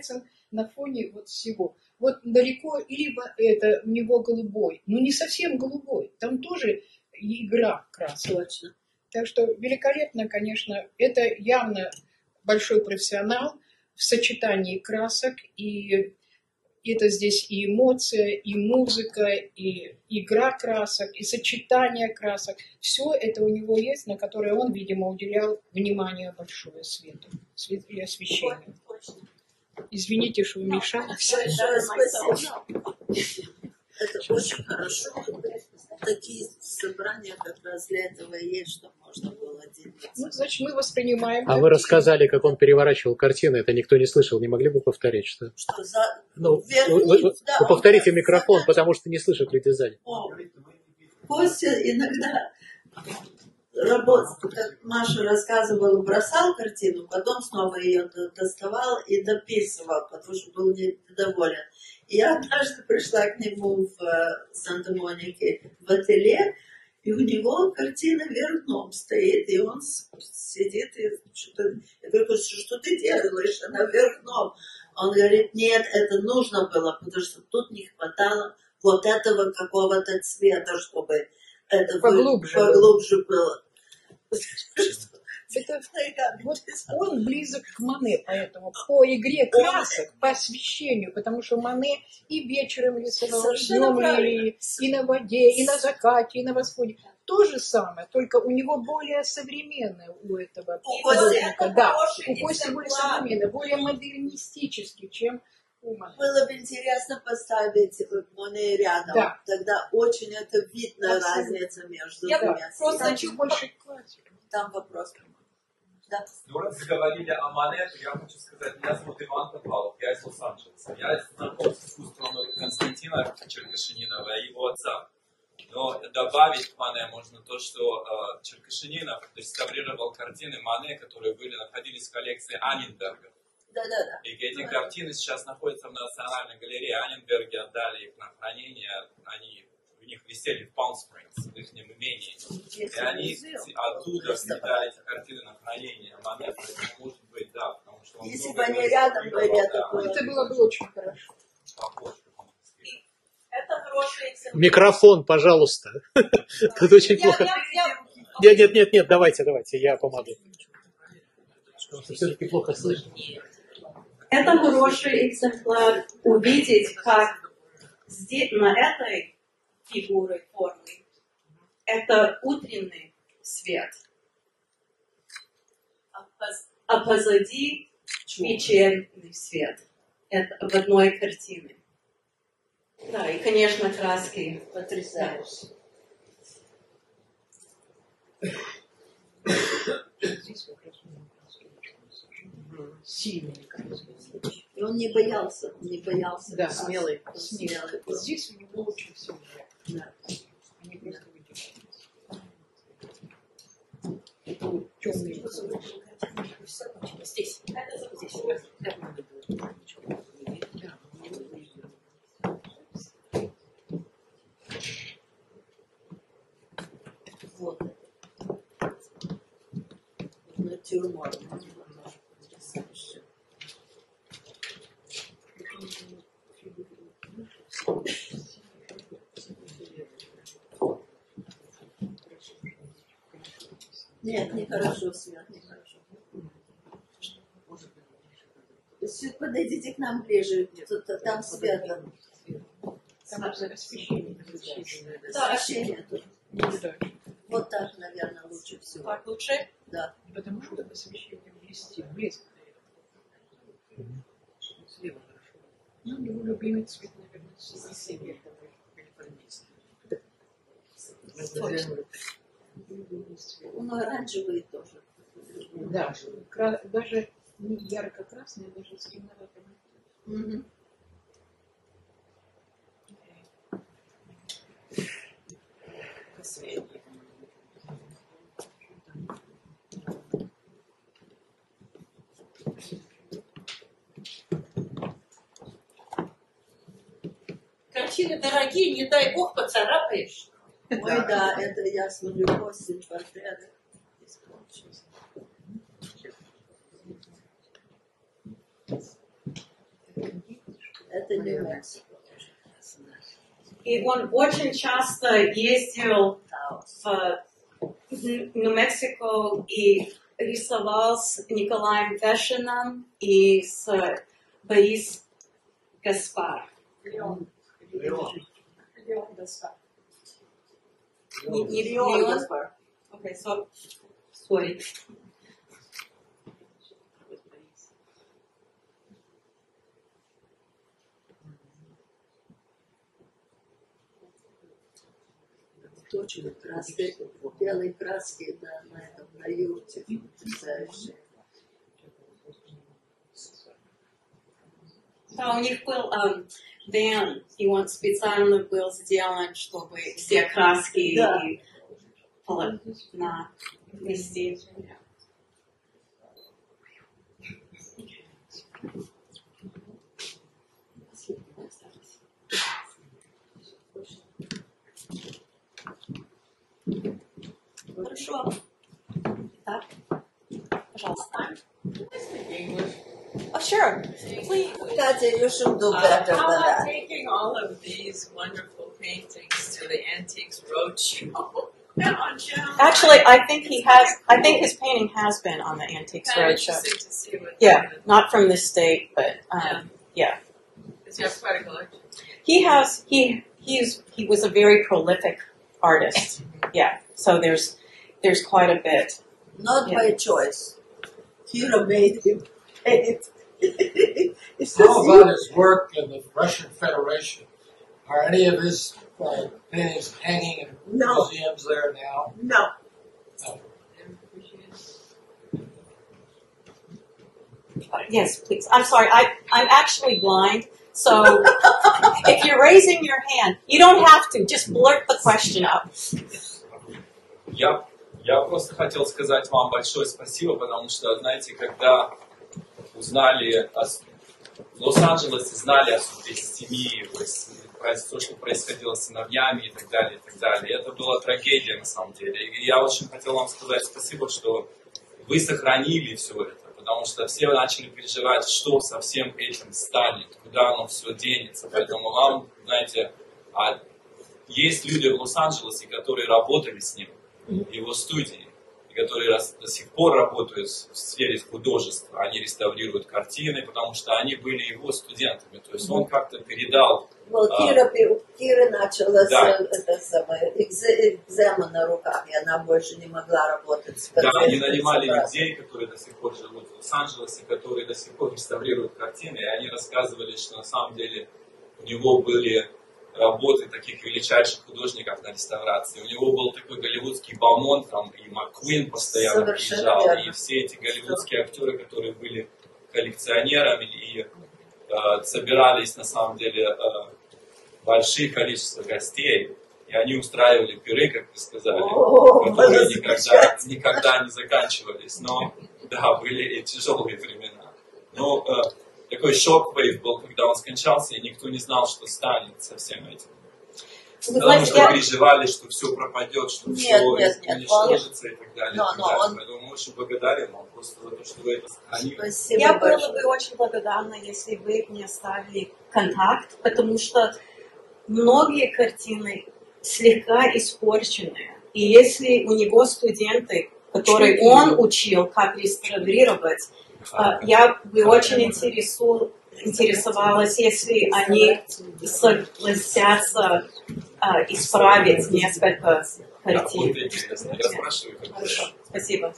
[SPEAKER 6] на фоне вот всего. Вот далеко, либо это у него голубой, но не совсем голубой, там тоже игра красок.
[SPEAKER 3] Точно.
[SPEAKER 6] Так что великолепно, конечно, это явно большой профессионал в сочетании красок, и это здесь и эмоция, и музыка, и игра красок, и сочетание красок. Все это у него есть, на которое он, видимо, уделял внимание большое свету, свету и освещению. Извините, что вмешалась.
[SPEAKER 3] Большое спасибо. Это очень хорошо. Такие собрания как раз для этого и есть, чтобы можно было делиться.
[SPEAKER 6] Ну, значит, мы воспринимаем...
[SPEAKER 5] А вы рассказали, как он переворачивал картины, это никто не слышал, не могли бы повторить, что?
[SPEAKER 3] Что за...
[SPEAKER 5] Ну,
[SPEAKER 3] Верни,
[SPEAKER 5] вы, вы,
[SPEAKER 3] да,
[SPEAKER 5] вы повторите
[SPEAKER 3] он-
[SPEAKER 5] микрофон, потому что не слышат люди сзади.
[SPEAKER 3] О, Костя иногда работал, как Маша рассказывала, бросал картину, потом снова ее доставал и дописывал, потому что был недоволен. И я однажды пришла к нему в Санта-Монике в ателье, и у него картина вверх дном стоит, и он сидит и что-то... Я говорю, что ты делаешь? Она вверх дном. Он говорит, нет, это нужно было, потому что тут не хватало вот этого какого-то цвета, чтобы это
[SPEAKER 6] Поглубже.
[SPEAKER 3] поглубже было.
[SPEAKER 6] Это, вот он близок к Мане, поэтому по игре красок, по освещению, потому что Мане и вечером рисовал, и
[SPEAKER 3] Совершенно
[SPEAKER 6] днем
[SPEAKER 3] правильно.
[SPEAKER 6] и на воде, и на закате, и на восходе. То же самое, только у него более современное у этого
[SPEAKER 3] У
[SPEAKER 6] художника.
[SPEAKER 3] Кости
[SPEAKER 6] Да,
[SPEAKER 3] хороший
[SPEAKER 6] у Кости более
[SPEAKER 3] экземпляр.
[SPEAKER 6] современное, более модернистический, чем у Мане.
[SPEAKER 3] Было бы интересно поставить Моне рядом.
[SPEAKER 6] Да.
[SPEAKER 3] Тогда очень это видно
[SPEAKER 6] Абсолютно.
[SPEAKER 3] разница между
[SPEAKER 4] Я
[SPEAKER 3] двумя.
[SPEAKER 4] просто
[SPEAKER 6] Там
[SPEAKER 4] хочу-
[SPEAKER 6] чуть больше классика.
[SPEAKER 3] Там вопрос. Да.
[SPEAKER 7] Ну, раз заговорили о Мане, то я хочу сказать, меня зовут Иван Топалов, я из Лос-Анджелеса. Я знаком с искусством Константина Черкашининова и его отца. Но добавить к Мане можно то, что э, Черкашининов реставрировал картины Мане, которые были, находились в коллекции Анненберга.
[SPEAKER 3] Да, да, да.
[SPEAKER 7] И эти картины сейчас находятся в Национальной галерее. Анненберги отдали их на хранение, они у них висели в Палм-Спрингс, в их имении. И они оттуда всегда эти картины на хранение. А Мане, может быть, да, потому что он
[SPEAKER 3] Если
[SPEAKER 7] много
[SPEAKER 3] бы они рядом
[SPEAKER 7] реставрировал,
[SPEAKER 3] были, это
[SPEAKER 7] да,
[SPEAKER 3] было-
[SPEAKER 6] Это было бы очень хорошо.
[SPEAKER 7] похож.
[SPEAKER 4] Это хороший экземпляр.
[SPEAKER 5] Микрофон, пожалуйста. Тут очень
[SPEAKER 4] Я-
[SPEAKER 5] плохо.
[SPEAKER 4] я- я-
[SPEAKER 5] Нет, нет, нет, нет, давайте, давайте, я помогу. Все-таки плохо слышно.
[SPEAKER 4] Это хороший экземпляр увидеть, как здесь, на этой фигуре формы, это утренний свет, а, поз- а позади вечерний свет. Это в одной картине. Да, и, конечно, краски потрясающие.
[SPEAKER 6] Здесь как раз сильные краски.
[SPEAKER 3] И он не боялся, он не боялся.
[SPEAKER 6] Да,
[SPEAKER 3] Он
[SPEAKER 6] смелый.
[SPEAKER 3] он смелый был.
[SPEAKER 6] Здесь у него очень сильные.
[SPEAKER 3] Да.
[SPEAKER 6] Они просто выдержались. Это темные.
[SPEAKER 4] Здесь. Это здесь.
[SPEAKER 3] Вот. Натюрморт. Потрясающе. Нет, нехорошо, Свет, нехорошо. Свет, подойдите к нам ближе. Тут, там свет.
[SPEAKER 6] Там освещение.
[SPEAKER 3] Да, освещение тут.
[SPEAKER 6] Да.
[SPEAKER 3] Вот так, наверное, лучше всего.
[SPEAKER 4] Так лучше?
[SPEAKER 3] Да.
[SPEAKER 6] Потому что освещение блестит, блеск. Слева хорошо. Ну, его любимый цвет, наверное, синий.
[SPEAKER 3] Он оранжевый тоже.
[SPEAKER 6] Да, кра- даже не ярко-красный, а даже с темноватым.
[SPEAKER 3] Мгм.
[SPEAKER 4] Картины дорогие, не дай бог поцарапаешь.
[SPEAKER 3] Ой, да, это я смотрю восемь портретов. Это Нью-Мексико.
[SPEAKER 4] И он очень часто ездил в Нью-Мексико и рисовал с Николаем Вешиным и с Борис Гаспар.
[SPEAKER 1] Леон.
[SPEAKER 6] Леон Гаспар.
[SPEAKER 4] Не, не Леон Гаспар. Okay, so, sorry.
[SPEAKER 3] Точно, краски, белые краски на, на этом, на юрте. Потрясающе.
[SPEAKER 4] Да, у них был um, вен, и он специально был сделан, чтобы все краски
[SPEAKER 3] Да.
[SPEAKER 4] и полотна вести. Хорошо. Так, пожалуйста. Oh, sure. Please.
[SPEAKER 3] Катя, you should do better
[SPEAKER 8] How
[SPEAKER 3] than
[SPEAKER 8] about
[SPEAKER 3] that.
[SPEAKER 8] taking all of these wonderful paintings to the Antiques Roadshow? On channel
[SPEAKER 4] Actually,
[SPEAKER 8] nine?
[SPEAKER 4] I think he has. I think his painting has been on the Antiques
[SPEAKER 8] Kind of
[SPEAKER 4] Roadshow.
[SPEAKER 8] interesting to see what
[SPEAKER 4] Yeah,
[SPEAKER 8] happened.
[SPEAKER 4] not from this state, but um, yeah.
[SPEAKER 8] Because you have quite a collection.
[SPEAKER 4] He has. He he's he was a very prolific artist. Yeah. So there's there's quite a bit.
[SPEAKER 3] Not
[SPEAKER 4] Yeah.
[SPEAKER 3] by choice. Kira made him paint. It says
[SPEAKER 1] How about his work in the Russian Federation? Are any of his uh, paintings hanging in
[SPEAKER 3] No.
[SPEAKER 1] museums there now?
[SPEAKER 3] No.
[SPEAKER 4] Yes, please. I'm sorry. I I'm actually blind. So if you're raising your hand, you don't have to. Just blurt the question out.
[SPEAKER 7] Я, я просто хотел сказать вам большое спасибо, потому что, знаете, когда узнали о, с- в Лос-Анджелесе, знали о судьбе семьи, то есть про то, что происходило с сыновьями и так далее, и так далее. Это была трагедия на самом деле. И я очень хотел вам сказать спасибо, что вы сохранили все это, потому что все начали переживать, что со всем этим станет, куда оно все денется. Поэтому вам, знаете, а есть люди в Лос-Анджелесе, которые работали с ним, в его студии, и которые рас- до сих пор работают в сфере художества. Они реставрируют картины, потому что они были его студентами. То есть он как-то передал.
[SPEAKER 3] Вот
[SPEAKER 7] А.
[SPEAKER 3] Кира, пи- Кира начала
[SPEAKER 7] Да.
[SPEAKER 3] с, это самое, экзе- экзема на руках, и она больше не могла работать с
[SPEAKER 7] Да, они
[SPEAKER 3] пациентами,
[SPEAKER 7] нанимали
[SPEAKER 3] собраться.
[SPEAKER 7] людей, которые до сих пор живут в Лос-Анджелесе, которые до сих пор реставрируют картины, и они рассказывали, что на самом деле у него были работы таких величайших художников на реставрации. У него был такой голливудский Баумонт, там и МакКуин постоянно
[SPEAKER 3] Совершенно
[SPEAKER 7] приезжал,
[SPEAKER 3] верно.
[SPEAKER 7] и все эти голливудские актеры, которые были коллекционерами и э, собирались на самом деле э, большие количество гостей, и они устраивали пиры, как вы сказали,
[SPEAKER 3] О,
[SPEAKER 7] которые
[SPEAKER 3] было
[SPEAKER 7] никогда,
[SPEAKER 3] замечательно.
[SPEAKER 7] никогда не заканчивались. Но да, были и тяжелые времена. Но э, такой шок-вейв был, когда он скончался, и никто не знал, что станет со всем этим.
[SPEAKER 4] Вы
[SPEAKER 7] Потому
[SPEAKER 4] знаете,
[SPEAKER 7] что
[SPEAKER 4] я-
[SPEAKER 7] переживали, что все пропадет, что
[SPEAKER 3] Нет,
[SPEAKER 7] все
[SPEAKER 3] нет, нет,
[SPEAKER 7] уничтожится и так далее.
[SPEAKER 3] Но-
[SPEAKER 7] и так
[SPEAKER 3] но
[SPEAKER 7] далее.
[SPEAKER 3] он-
[SPEAKER 7] Поэтому мы очень благодарен вам просто за то, что вы это сохранили.
[SPEAKER 3] Спасибо
[SPEAKER 4] Я была
[SPEAKER 3] большое.
[SPEAKER 4] бы очень благодарна, если бы мне оставили контакт, потому что многие картины слегка испорчены. И если у него студенты, которые он учил, как реставрировать, а, я бы очень интересу- интересовалась, если они согласятся а, исправить несколько
[SPEAKER 7] Да,
[SPEAKER 4] картин.
[SPEAKER 7] будет интересно. Я спрашиваю, как
[SPEAKER 4] Хорошо,
[SPEAKER 7] вы.
[SPEAKER 4] спасибо.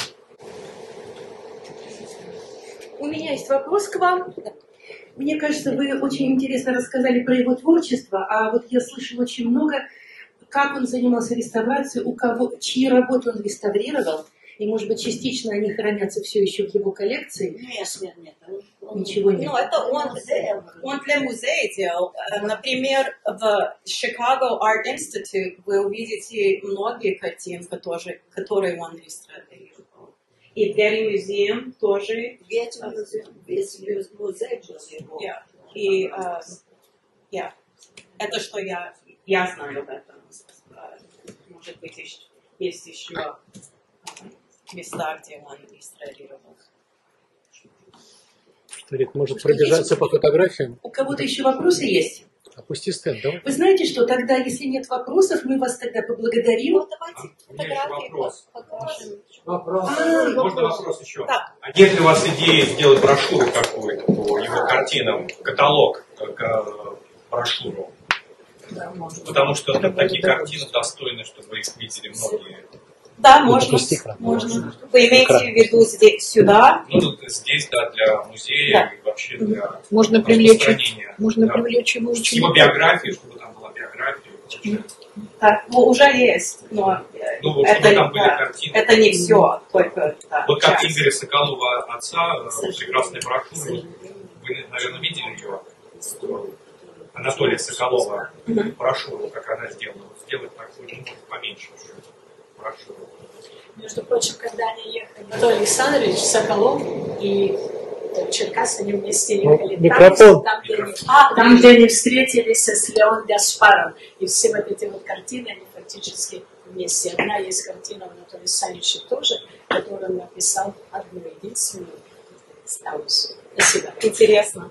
[SPEAKER 2] У меня есть вопрос к вам. Мне кажется, вы очень интересно рассказали про его творчество, а вот я слышала очень много, как он занимался реставрацией, у кого, чьи работы он реставрировал, и, может быть, частично они хранятся все еще в его коллекции.
[SPEAKER 3] Нет, нет, нет. он- он-
[SPEAKER 2] Ничего нет.
[SPEAKER 4] Ну, это он, он для музея делал. Э, Например, в Chicago Art Institute вы увидите многие картины, которые, которые он реставрировал. И в Getty Museum тоже.
[SPEAKER 3] Гетти музей, весь музей был его.
[SPEAKER 4] Yeah. И э, yeah. Это что я, я знаю об этом. Э, Может быть, еще- есть еще э, места, где он реставрировал.
[SPEAKER 5] Старик, может пробежаться по фотографиям?
[SPEAKER 2] У кого-то еще вопросы есть?
[SPEAKER 5] Опусти стенд, давай.
[SPEAKER 2] Вы знаете, что тогда, если нет вопросов, мы вас тогда поблагодарим.
[SPEAKER 4] Ну, давайте
[SPEAKER 7] У меня еще
[SPEAKER 4] фотографии
[SPEAKER 7] вопрос.
[SPEAKER 4] покажем.
[SPEAKER 1] Вопрос.
[SPEAKER 2] А,
[SPEAKER 7] Можно вопрос еще?
[SPEAKER 4] Да.
[SPEAKER 7] А нет ли у вас идеи сделать брошюру какую-то по его картинам, каталог, как э, брошюру? Потому что ну, такие картины достойны, чтобы их видели многие.
[SPEAKER 4] Да, можно.
[SPEAKER 5] Запусти экран.
[SPEAKER 4] Можно. Вы имеете в виду здесь, сюда?
[SPEAKER 7] Ну, тут здесь, да, для музея
[SPEAKER 4] Да.
[SPEAKER 7] и вообще для
[SPEAKER 6] Можно привлечь,
[SPEAKER 7] распространения.
[SPEAKER 6] можно
[SPEAKER 7] Да.
[SPEAKER 6] привлечь его
[SPEAKER 7] С его
[SPEAKER 6] учеников.
[SPEAKER 7] биографией, чтобы там была биография. вообще.
[SPEAKER 4] Так, ну, уже есть, но э,
[SPEAKER 7] Ну, вот
[SPEAKER 4] это,
[SPEAKER 7] чтобы там были
[SPEAKER 4] да,
[SPEAKER 7] картины.
[SPEAKER 4] это не все, только да,
[SPEAKER 7] Вот как
[SPEAKER 4] часть.
[SPEAKER 7] Игоря Соколова отца, э, прекрасная брошюра. Вы, наверное, видели ее? Анатолия Соколова
[SPEAKER 4] Мгм.
[SPEAKER 7] брошюру, как она сделана. Вот сделать такую, ну, может, поменьше уже брошюру.
[SPEAKER 9] Между прочим, когда они ехали, Анатолий Александрович, Соколов и Черкас, они вместе
[SPEAKER 5] Ну,
[SPEAKER 9] ехали.
[SPEAKER 5] микрофон.
[SPEAKER 9] Там, где они, а, там, где они встретились с Леон Гаспаром. И все вот эти вот картины, они фактически вместе. Одна есть картина у Анатолия Александровича тоже, которую он написал одну единственную Стаусу. Спасибо.
[SPEAKER 4] Интересно.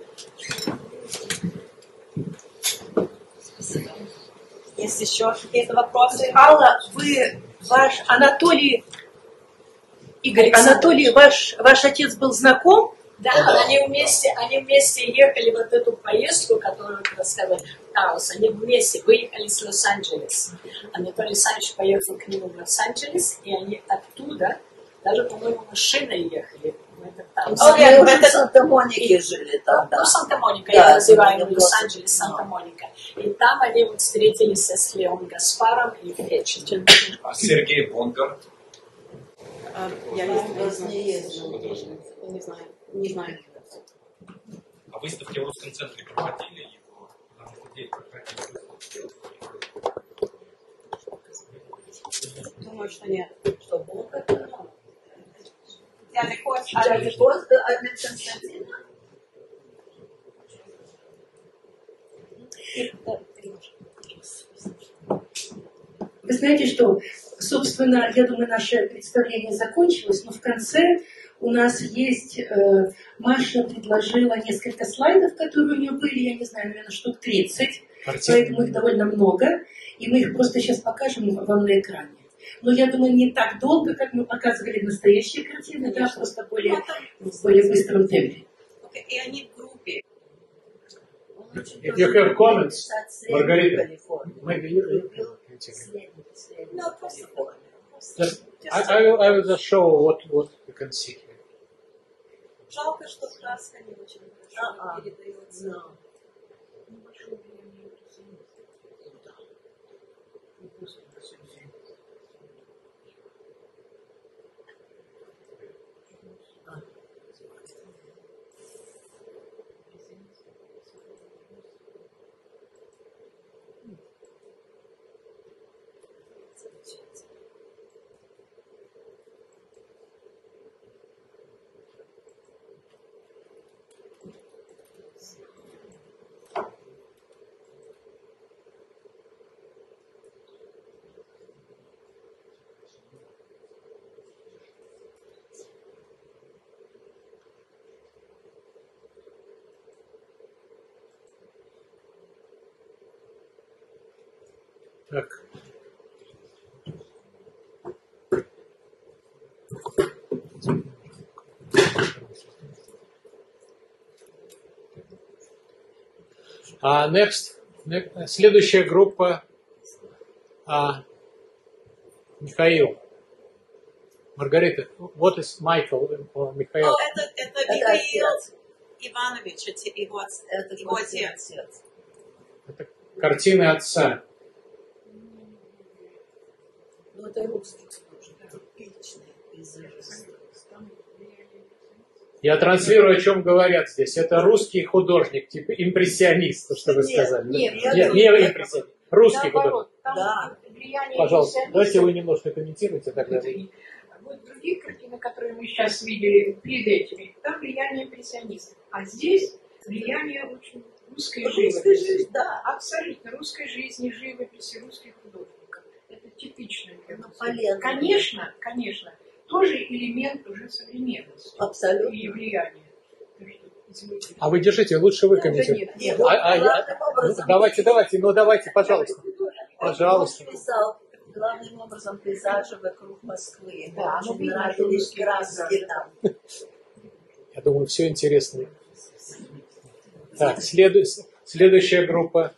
[SPEAKER 4] Есть еще какие-то вопросы?
[SPEAKER 2] Алла, вы, ваш Анатолий, Игорь,
[SPEAKER 9] Александр.
[SPEAKER 2] Анатолий, ваш, ваш отец был знаком?
[SPEAKER 9] Да, они вместе, они вместе ехали вот эту поездку, которую ты рассказывал, Таус. Они вместе выехали с Лос-Анджелес. Анатолий Александрович поехал к нему в Лос-Анджелес, и они оттуда, даже, по-моему, машиной ехали в этот Таус.
[SPEAKER 4] О,
[SPEAKER 3] Мы
[SPEAKER 4] нет,
[SPEAKER 3] уже в
[SPEAKER 4] это-
[SPEAKER 3] Санта-Монике жили там, да.
[SPEAKER 9] Ну, Санта-Моника,
[SPEAKER 3] Да,
[SPEAKER 9] я называю
[SPEAKER 3] это
[SPEAKER 9] Лос-Анджелес,
[SPEAKER 3] просто-
[SPEAKER 9] Санта-Моника. И там они вот встретились с Леон Гаспаром и Фетчем.
[SPEAKER 7] А Сергей Бонгар,
[SPEAKER 4] А, я не,
[SPEAKER 3] У
[SPEAKER 4] не
[SPEAKER 3] вас
[SPEAKER 4] знаю.
[SPEAKER 3] не есть.
[SPEAKER 7] художник.
[SPEAKER 4] Не знаю. Не знаю.
[SPEAKER 7] А выставки в русском центре проходили его? Потому что здесь проходили выставки.
[SPEAKER 4] Думаю, что нет.
[SPEAKER 3] Что, был как-то?
[SPEAKER 4] Дядя Кость,
[SPEAKER 3] А
[SPEAKER 4] а
[SPEAKER 3] это просто один Константин?
[SPEAKER 2] Вы знаете, что, собственно, я думаю, наше представление закончилось, но в конце у нас есть, э, Маша предложила несколько слайдов, которые у нее были, я не знаю, наверное, штук тридцать, поэтому их довольно много, и мы их просто сейчас покажем вам на экране. Но я думаю, не так долго, как мы показывали настоящие картины, да, просто более, в более быстром темпе.
[SPEAKER 4] Окей, и они в группе.
[SPEAKER 5] If you have comments, Margarita, maybe you
[SPEAKER 4] Ну, просто
[SPEAKER 5] just, I, I, will, I will just show what, what you can see here.
[SPEAKER 4] жалко, что краска не очень хорошо
[SPEAKER 3] А-а.
[SPEAKER 4] передается.
[SPEAKER 3] No.
[SPEAKER 5] Так. А next, next, следующая группа, а, Михаил. Маргарита, what is Michael or Михаил?
[SPEAKER 4] О, это, это
[SPEAKER 3] Это
[SPEAKER 4] Михаил
[SPEAKER 3] отец.
[SPEAKER 4] Иванович, это его, отц-
[SPEAKER 3] Это
[SPEAKER 4] его
[SPEAKER 3] просто
[SPEAKER 4] отец.
[SPEAKER 3] отец.
[SPEAKER 5] Это картины отца.
[SPEAKER 3] Ну, это русский художник. Отличный пейзажист.
[SPEAKER 5] Я транслирую, о чем говорят здесь. Это русский художник, типа импрессионист, то, что вы
[SPEAKER 3] Нет,
[SPEAKER 5] сказали.
[SPEAKER 6] нет,
[SPEAKER 5] Да?
[SPEAKER 3] я
[SPEAKER 5] нет,
[SPEAKER 3] думаю,
[SPEAKER 5] не импрессионист. Русский
[SPEAKER 6] Наоборот,
[SPEAKER 5] художник.
[SPEAKER 6] там
[SPEAKER 3] Да.
[SPEAKER 6] влияние
[SPEAKER 5] Пожалуйста,
[SPEAKER 6] импрессионистов.
[SPEAKER 5] давайте вы немножко комментируете тогда.
[SPEAKER 6] Вот другие картины, которые мы сейчас видели перед этими, там влияние импрессионистов. А здесь влияние очень русской
[SPEAKER 3] Русская
[SPEAKER 6] живописи.
[SPEAKER 3] жизнь, да.
[SPEAKER 6] Абсолютно русской жизни, живописи, русских художников. Это типичное.
[SPEAKER 3] Ну, полезно.
[SPEAKER 6] Конечно, конечно, тоже элемент уже современности
[SPEAKER 3] Абсолютно.
[SPEAKER 6] и влияния. Так что Извините.
[SPEAKER 5] А вы держите, лучше вы
[SPEAKER 6] Да
[SPEAKER 5] комментируете.
[SPEAKER 6] нет, нет.
[SPEAKER 5] А- а-
[SPEAKER 3] главным
[SPEAKER 5] а-
[SPEAKER 3] образом,
[SPEAKER 5] ну, давайте, давайте, ну давайте, пожалуйста.
[SPEAKER 3] он
[SPEAKER 5] Пожалуйста.
[SPEAKER 3] писал главным образом пейзажи вокруг Москвы.
[SPEAKER 6] Да,
[SPEAKER 3] Мне
[SPEAKER 6] ну,
[SPEAKER 3] очень
[SPEAKER 6] видно,
[SPEAKER 3] нравились
[SPEAKER 6] что русские
[SPEAKER 3] краски
[SPEAKER 6] пейзажи.
[SPEAKER 3] там.
[SPEAKER 5] Я думаю, все интересно. Так, следу- следующая группа.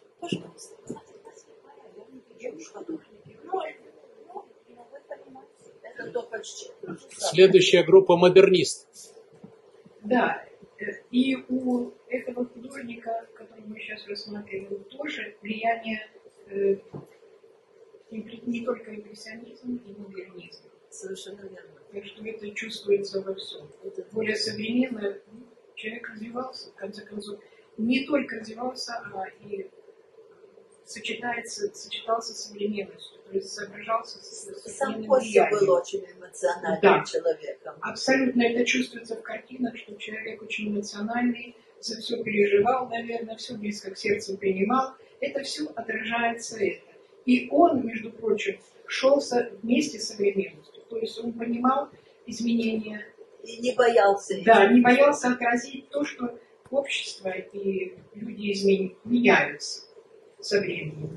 [SPEAKER 3] Это то почти.
[SPEAKER 5] Следующая группа модернист.
[SPEAKER 6] Да, э, и у этого художника, которого мы сейчас рассматриваем, тоже влияние э, импре- не только импрессионизм и модернизм.
[SPEAKER 3] Совершенно верно.
[SPEAKER 6] Так что это чувствуется во всем. Это более современно. Ну, человек развивался, в конце концов. Не только развивался, а и сочетается, сочетался с современностью. То есть соображался с
[SPEAKER 3] Сам
[SPEAKER 6] современным
[SPEAKER 3] Костя был
[SPEAKER 6] влиянием.
[SPEAKER 3] очень эмоциональным
[SPEAKER 6] Да.
[SPEAKER 3] человеком.
[SPEAKER 6] Абсолютно это чувствуется в картинах, что человек очень эмоциональный, за все переживал, наверное, все близко к сердцу принимал. Это все отражается это. И он, между прочим, шел со, вместе с современностью. То есть он понимал изменения.
[SPEAKER 3] И не боялся их.
[SPEAKER 6] Да, не боялся отразить то, что общество и люди измен... меняются со временем.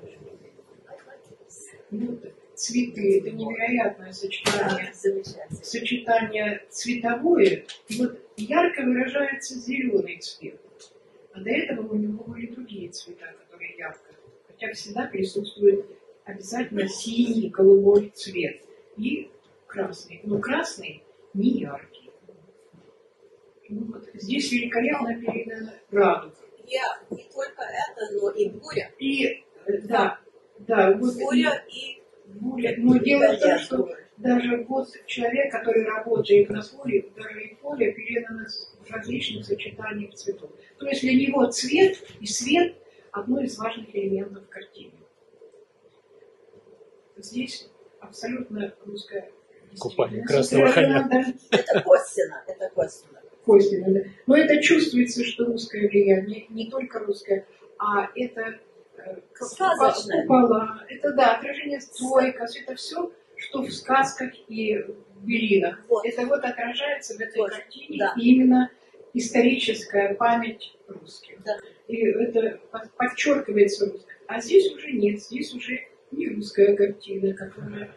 [SPEAKER 6] Вот, цветы — это невероятное сочетание.
[SPEAKER 3] Замечательно.
[SPEAKER 6] Сочетание цветовое, и вот ярко выражается зеленый цвет. А до этого у него были другие цвета, которые ярко. Хотя всегда присутствует обязательно синий, голубой цвет и красный. Но красный не яркий. Ну, вот здесь великолепно передана радуга.
[SPEAKER 4] Я не только это, но и буря.
[SPEAKER 6] И э, да, да, вот
[SPEAKER 4] Буря и
[SPEAKER 6] буря. Но дело в том, что даже вот человек, который работает на поле, даже и поле передано в различных сочетаниях цветов. То есть для него цвет и свет – одно из важных элементов картины. Здесь абсолютно русская
[SPEAKER 5] Купание
[SPEAKER 6] действительность.
[SPEAKER 5] красного коня.
[SPEAKER 6] Да,
[SPEAKER 3] Это Костина, это Костина.
[SPEAKER 6] Костина, да. Но это чувствуется, что русское влияние, не только русское, а это э,
[SPEAKER 3] Сказочное.
[SPEAKER 6] купола, это да, отражение стойка, это все, что в сказках и в былинах.
[SPEAKER 3] Вот.
[SPEAKER 6] Это вот отражается в этой
[SPEAKER 3] Вот.
[SPEAKER 6] картине,
[SPEAKER 3] Да.
[SPEAKER 6] и именно историческая память русских.
[SPEAKER 3] Да.
[SPEAKER 6] И это под- подчеркивается русское. А здесь уже нет, здесь уже не русская картина, которая...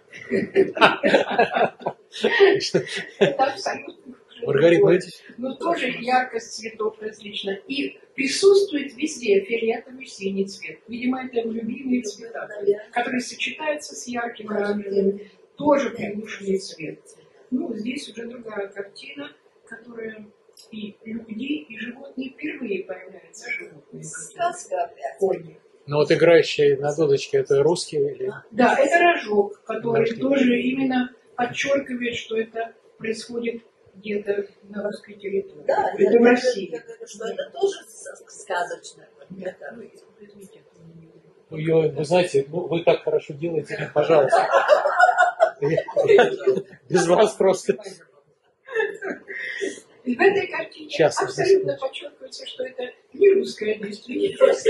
[SPEAKER 6] Это абсолютно...
[SPEAKER 5] Маргарита, ну эти-
[SPEAKER 6] Но тоже яркость цветов различна. И присутствует везде фиолетовый синий цвет. Видимо, это его любимые цвета, которые сочетаются с ярким оранжевым. Тоже приглушенный цвет. Ну, здесь уже другая картина, которая и люди, и животные впервые появляются. Животные.
[SPEAKER 3] Сказка опять.
[SPEAKER 6] Кони.
[SPEAKER 5] Ну вот играющий на дудочке, это русский или...
[SPEAKER 6] Да, это рожок, который
[SPEAKER 5] Рожки.
[SPEAKER 6] тоже именно подчеркивает, что это происходит где-то на русской территории.
[SPEAKER 3] Да,
[SPEAKER 6] это
[SPEAKER 3] я
[SPEAKER 6] в
[SPEAKER 3] говорю,
[SPEAKER 6] России.
[SPEAKER 3] я говорю, что это тоже с- сказочное. Это-
[SPEAKER 6] Ну, извините, это не говорю.
[SPEAKER 5] Ну, Ё, вы знаете, ну, вы так хорошо делаете, пожалуйста. Без вас просто.
[SPEAKER 6] И в этой картине
[SPEAKER 5] Сейчас,
[SPEAKER 6] абсолютно
[SPEAKER 5] сейчас.
[SPEAKER 6] подчеркивается, что это не русская действительность.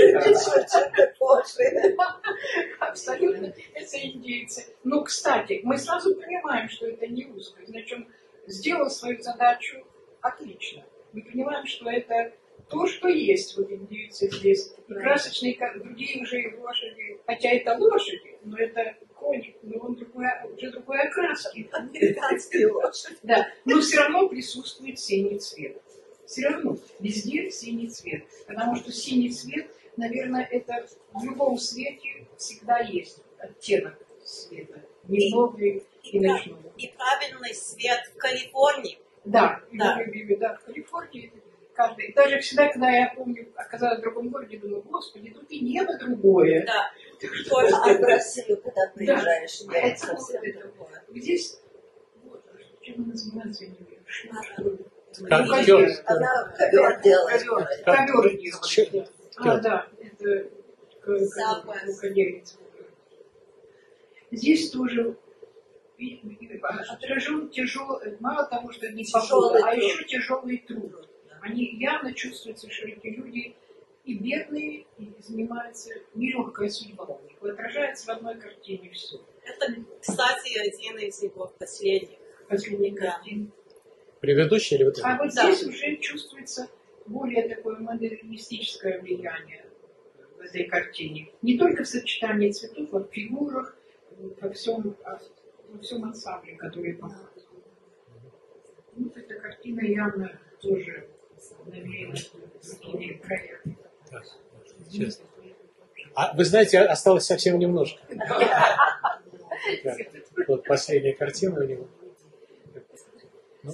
[SPEAKER 6] Абсолютно, это индейцы. Но, кстати, мы сразу понимаем, что это не русское. Значит, он сделал свою задачу отлично. Мы понимаем, что это то, что есть вот индейцы здесь. И красочные, как другие уже лошади. Хотя это лошади, но это кони, но он другой, уже другой окраски.
[SPEAKER 3] Американские лошади.
[SPEAKER 6] Да, но все равно присутствует синий цвет. Все равно везде синий цвет. Потому что синий цвет, наверное, это в любом свете всегда есть оттенок света. Дневного и
[SPEAKER 4] И,
[SPEAKER 6] ночного.
[SPEAKER 4] и правильный свет в Калифорнии.
[SPEAKER 6] Да,
[SPEAKER 4] Да.
[SPEAKER 6] я люблю, да, в Калифорнии каждый. Даже всегда, когда я помню, оказалась в другом городе, думаю, господи, тут и небо другое.
[SPEAKER 4] Да.
[SPEAKER 3] А в Россию, когда приезжаешь,
[SPEAKER 6] Да.
[SPEAKER 3] это
[SPEAKER 6] Это
[SPEAKER 3] совсем
[SPEAKER 6] вот это.
[SPEAKER 3] другое.
[SPEAKER 6] Здесь, вот, чем она называется, я не знаю.
[SPEAKER 5] Как
[SPEAKER 6] Ковер.
[SPEAKER 5] тёр-
[SPEAKER 3] Она ковер делает.
[SPEAKER 6] Ковер, ковер делает. А, да, это
[SPEAKER 4] Запах.
[SPEAKER 6] рукоделец. Здесь тоже и- и отражен тяжелый, мало того, что не
[SPEAKER 3] Тяжелый
[SPEAKER 6] погода, а
[SPEAKER 3] труд.
[SPEAKER 6] еще тяжелый труд. Они явно чувствуются, что эти люди и бедные, и занимаются нелегкая судьба у них. Отражается в одной картине все.
[SPEAKER 4] Это, кстати, один из его последних.
[SPEAKER 6] Последняя
[SPEAKER 4] Да.
[SPEAKER 6] картина.
[SPEAKER 5] Предыдущий или вот
[SPEAKER 6] А
[SPEAKER 5] это?
[SPEAKER 6] вот
[SPEAKER 4] Да.
[SPEAKER 6] здесь уже чувствуется более такое модернистическое влияние в этой картине. Не только в сочетании цветов, а в фигурах, во всем, во всем ансамбле, который показывает. Вот эта картина явно тоже навеяна другими краями.
[SPEAKER 5] Честно. А вы знаете, осталось совсем немножко. Да. Вот последняя картина у него. Ну,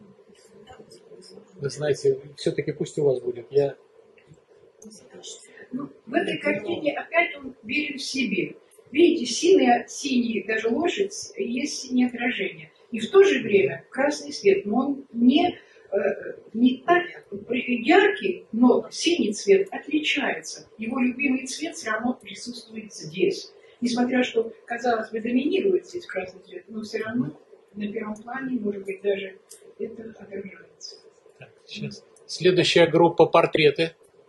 [SPEAKER 5] вы знаете, все-таки пусть у вас будет. Я...
[SPEAKER 6] Ну, в этой картине опять он верен в себе. Видите, синий, синий, даже лошадь, есть синее отражение. И в то же время красный свет, но он не, э, не так яркий, но синий цвет отличается. Его любимый цвет все равно присутствует здесь. Несмотря что, казалось бы, доминирует здесь красный цвет, но все равно на первом плане, может быть, даже это отражается.
[SPEAKER 5] Так, сейчас. Следующая группа — портреты.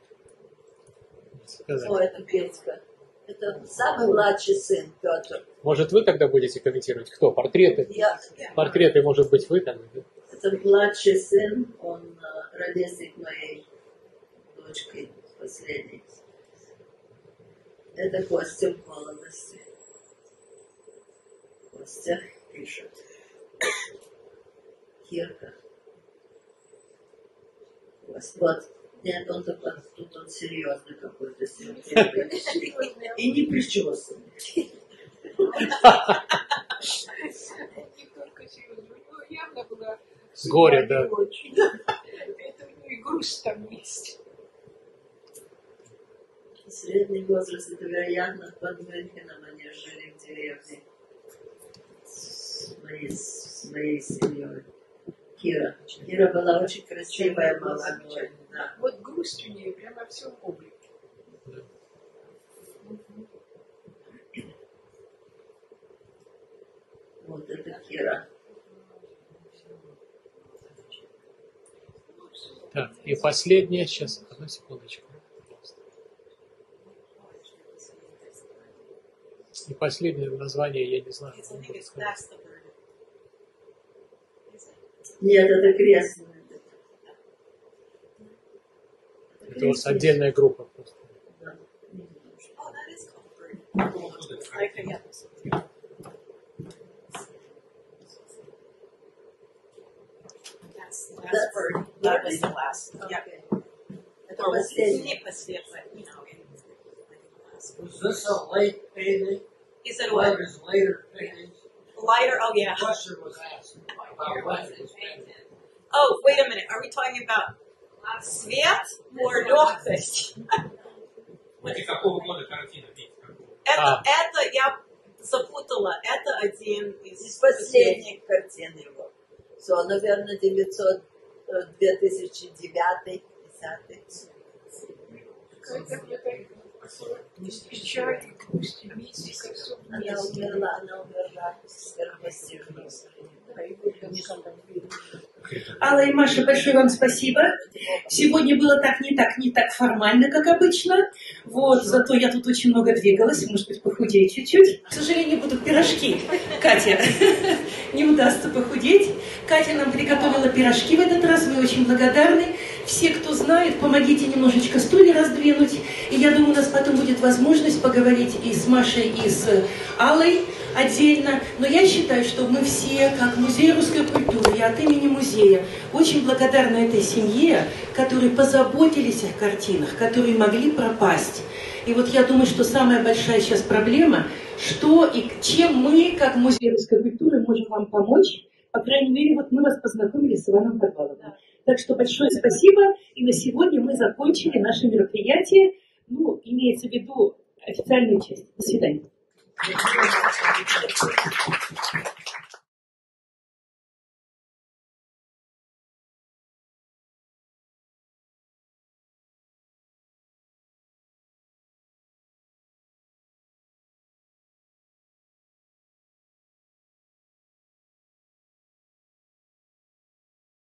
[SPEAKER 3] О, это Петька. Это самый младший сын Петр.
[SPEAKER 5] Может, вы тогда будете комментировать? Кто? Портреты?
[SPEAKER 3] Я.
[SPEAKER 5] Портреты, может быть, вы там?
[SPEAKER 3] Это младший сын, он uh, ровесник моей дочки последней. Это Костя в молодости. Костя пишет. Кирка. Вот. Нет, он такой, тут он серьезный какой-то. И не причесанный.
[SPEAKER 5] С горя, да.
[SPEAKER 6] Это и грусть там есть.
[SPEAKER 3] Средний возраст, это, вероятно, под Мюнхеном они жили в деревне с моей, с моей семьей. Кира. Кира была очень красивая, молодая. Да.
[SPEAKER 6] Вот грусть у нее прямо во всем облике.
[SPEAKER 5] Да.
[SPEAKER 3] Вот это Кира.
[SPEAKER 5] Так, и последняя, сейчас, одну секундочку. И последнее название, я не знаю.
[SPEAKER 3] Нет, это крестный.
[SPEAKER 5] Это у вас отдельная группа просто.
[SPEAKER 3] Да.
[SPEAKER 4] That's bird. That was the last. Yeah.
[SPEAKER 3] Это последний.
[SPEAKER 4] Не посветло, you know.
[SPEAKER 1] Was this a late painting?
[SPEAKER 4] Is it
[SPEAKER 1] One
[SPEAKER 4] what?
[SPEAKER 1] of his later paintings?
[SPEAKER 4] Lighter? Oh, yeah.
[SPEAKER 1] The question was asked about when it was painted.
[SPEAKER 4] Oh, wait a minute. Are we talking about свет or легкость?
[SPEAKER 7] Вот и какого года картина, Вить?
[SPEAKER 4] Это,
[SPEAKER 5] А.
[SPEAKER 4] это я запутала. Это один из,
[SPEAKER 3] Из последних картин его. So, наверное, девятьсот, две тысячи девятый, десятый.
[SPEAKER 6] Печаль, грусть, мистика, все
[SPEAKER 3] Она умерла, она умерла скоропостижно.
[SPEAKER 2] Алла и Маша, большое вам спасибо. Сегодня было так не так, не так формально, как обычно. Вот, зато я тут очень много двигалась, может быть, похудею чуть-чуть. К сожалению, будут пирожки. Катя, не удастся похудеть. Катя нам приготовила пирожки в этот раз, мы очень благодарны. Все, кто знает, помогите немножечко стулья раздвинуть. И я думаю, у нас потом будет возможность поговорить и с Машей, и с Аллой отдельно. Но я считаю, что мы все, как Музей русской культуры, я от имени музея, очень благодарны этой семье, которые позаботились о картинах, которые могли пропасть. И вот я думаю, что самая большая сейчас проблема, что и чем мы, как Музей русской культуры, можем вам помочь. По крайней мере, вот мы вас познакомили с Иваном Подваловым. Так что большое спасибо. И на сегодня мы закончили наше мероприятие. Ну, имеется в виду официальную часть. До свидания.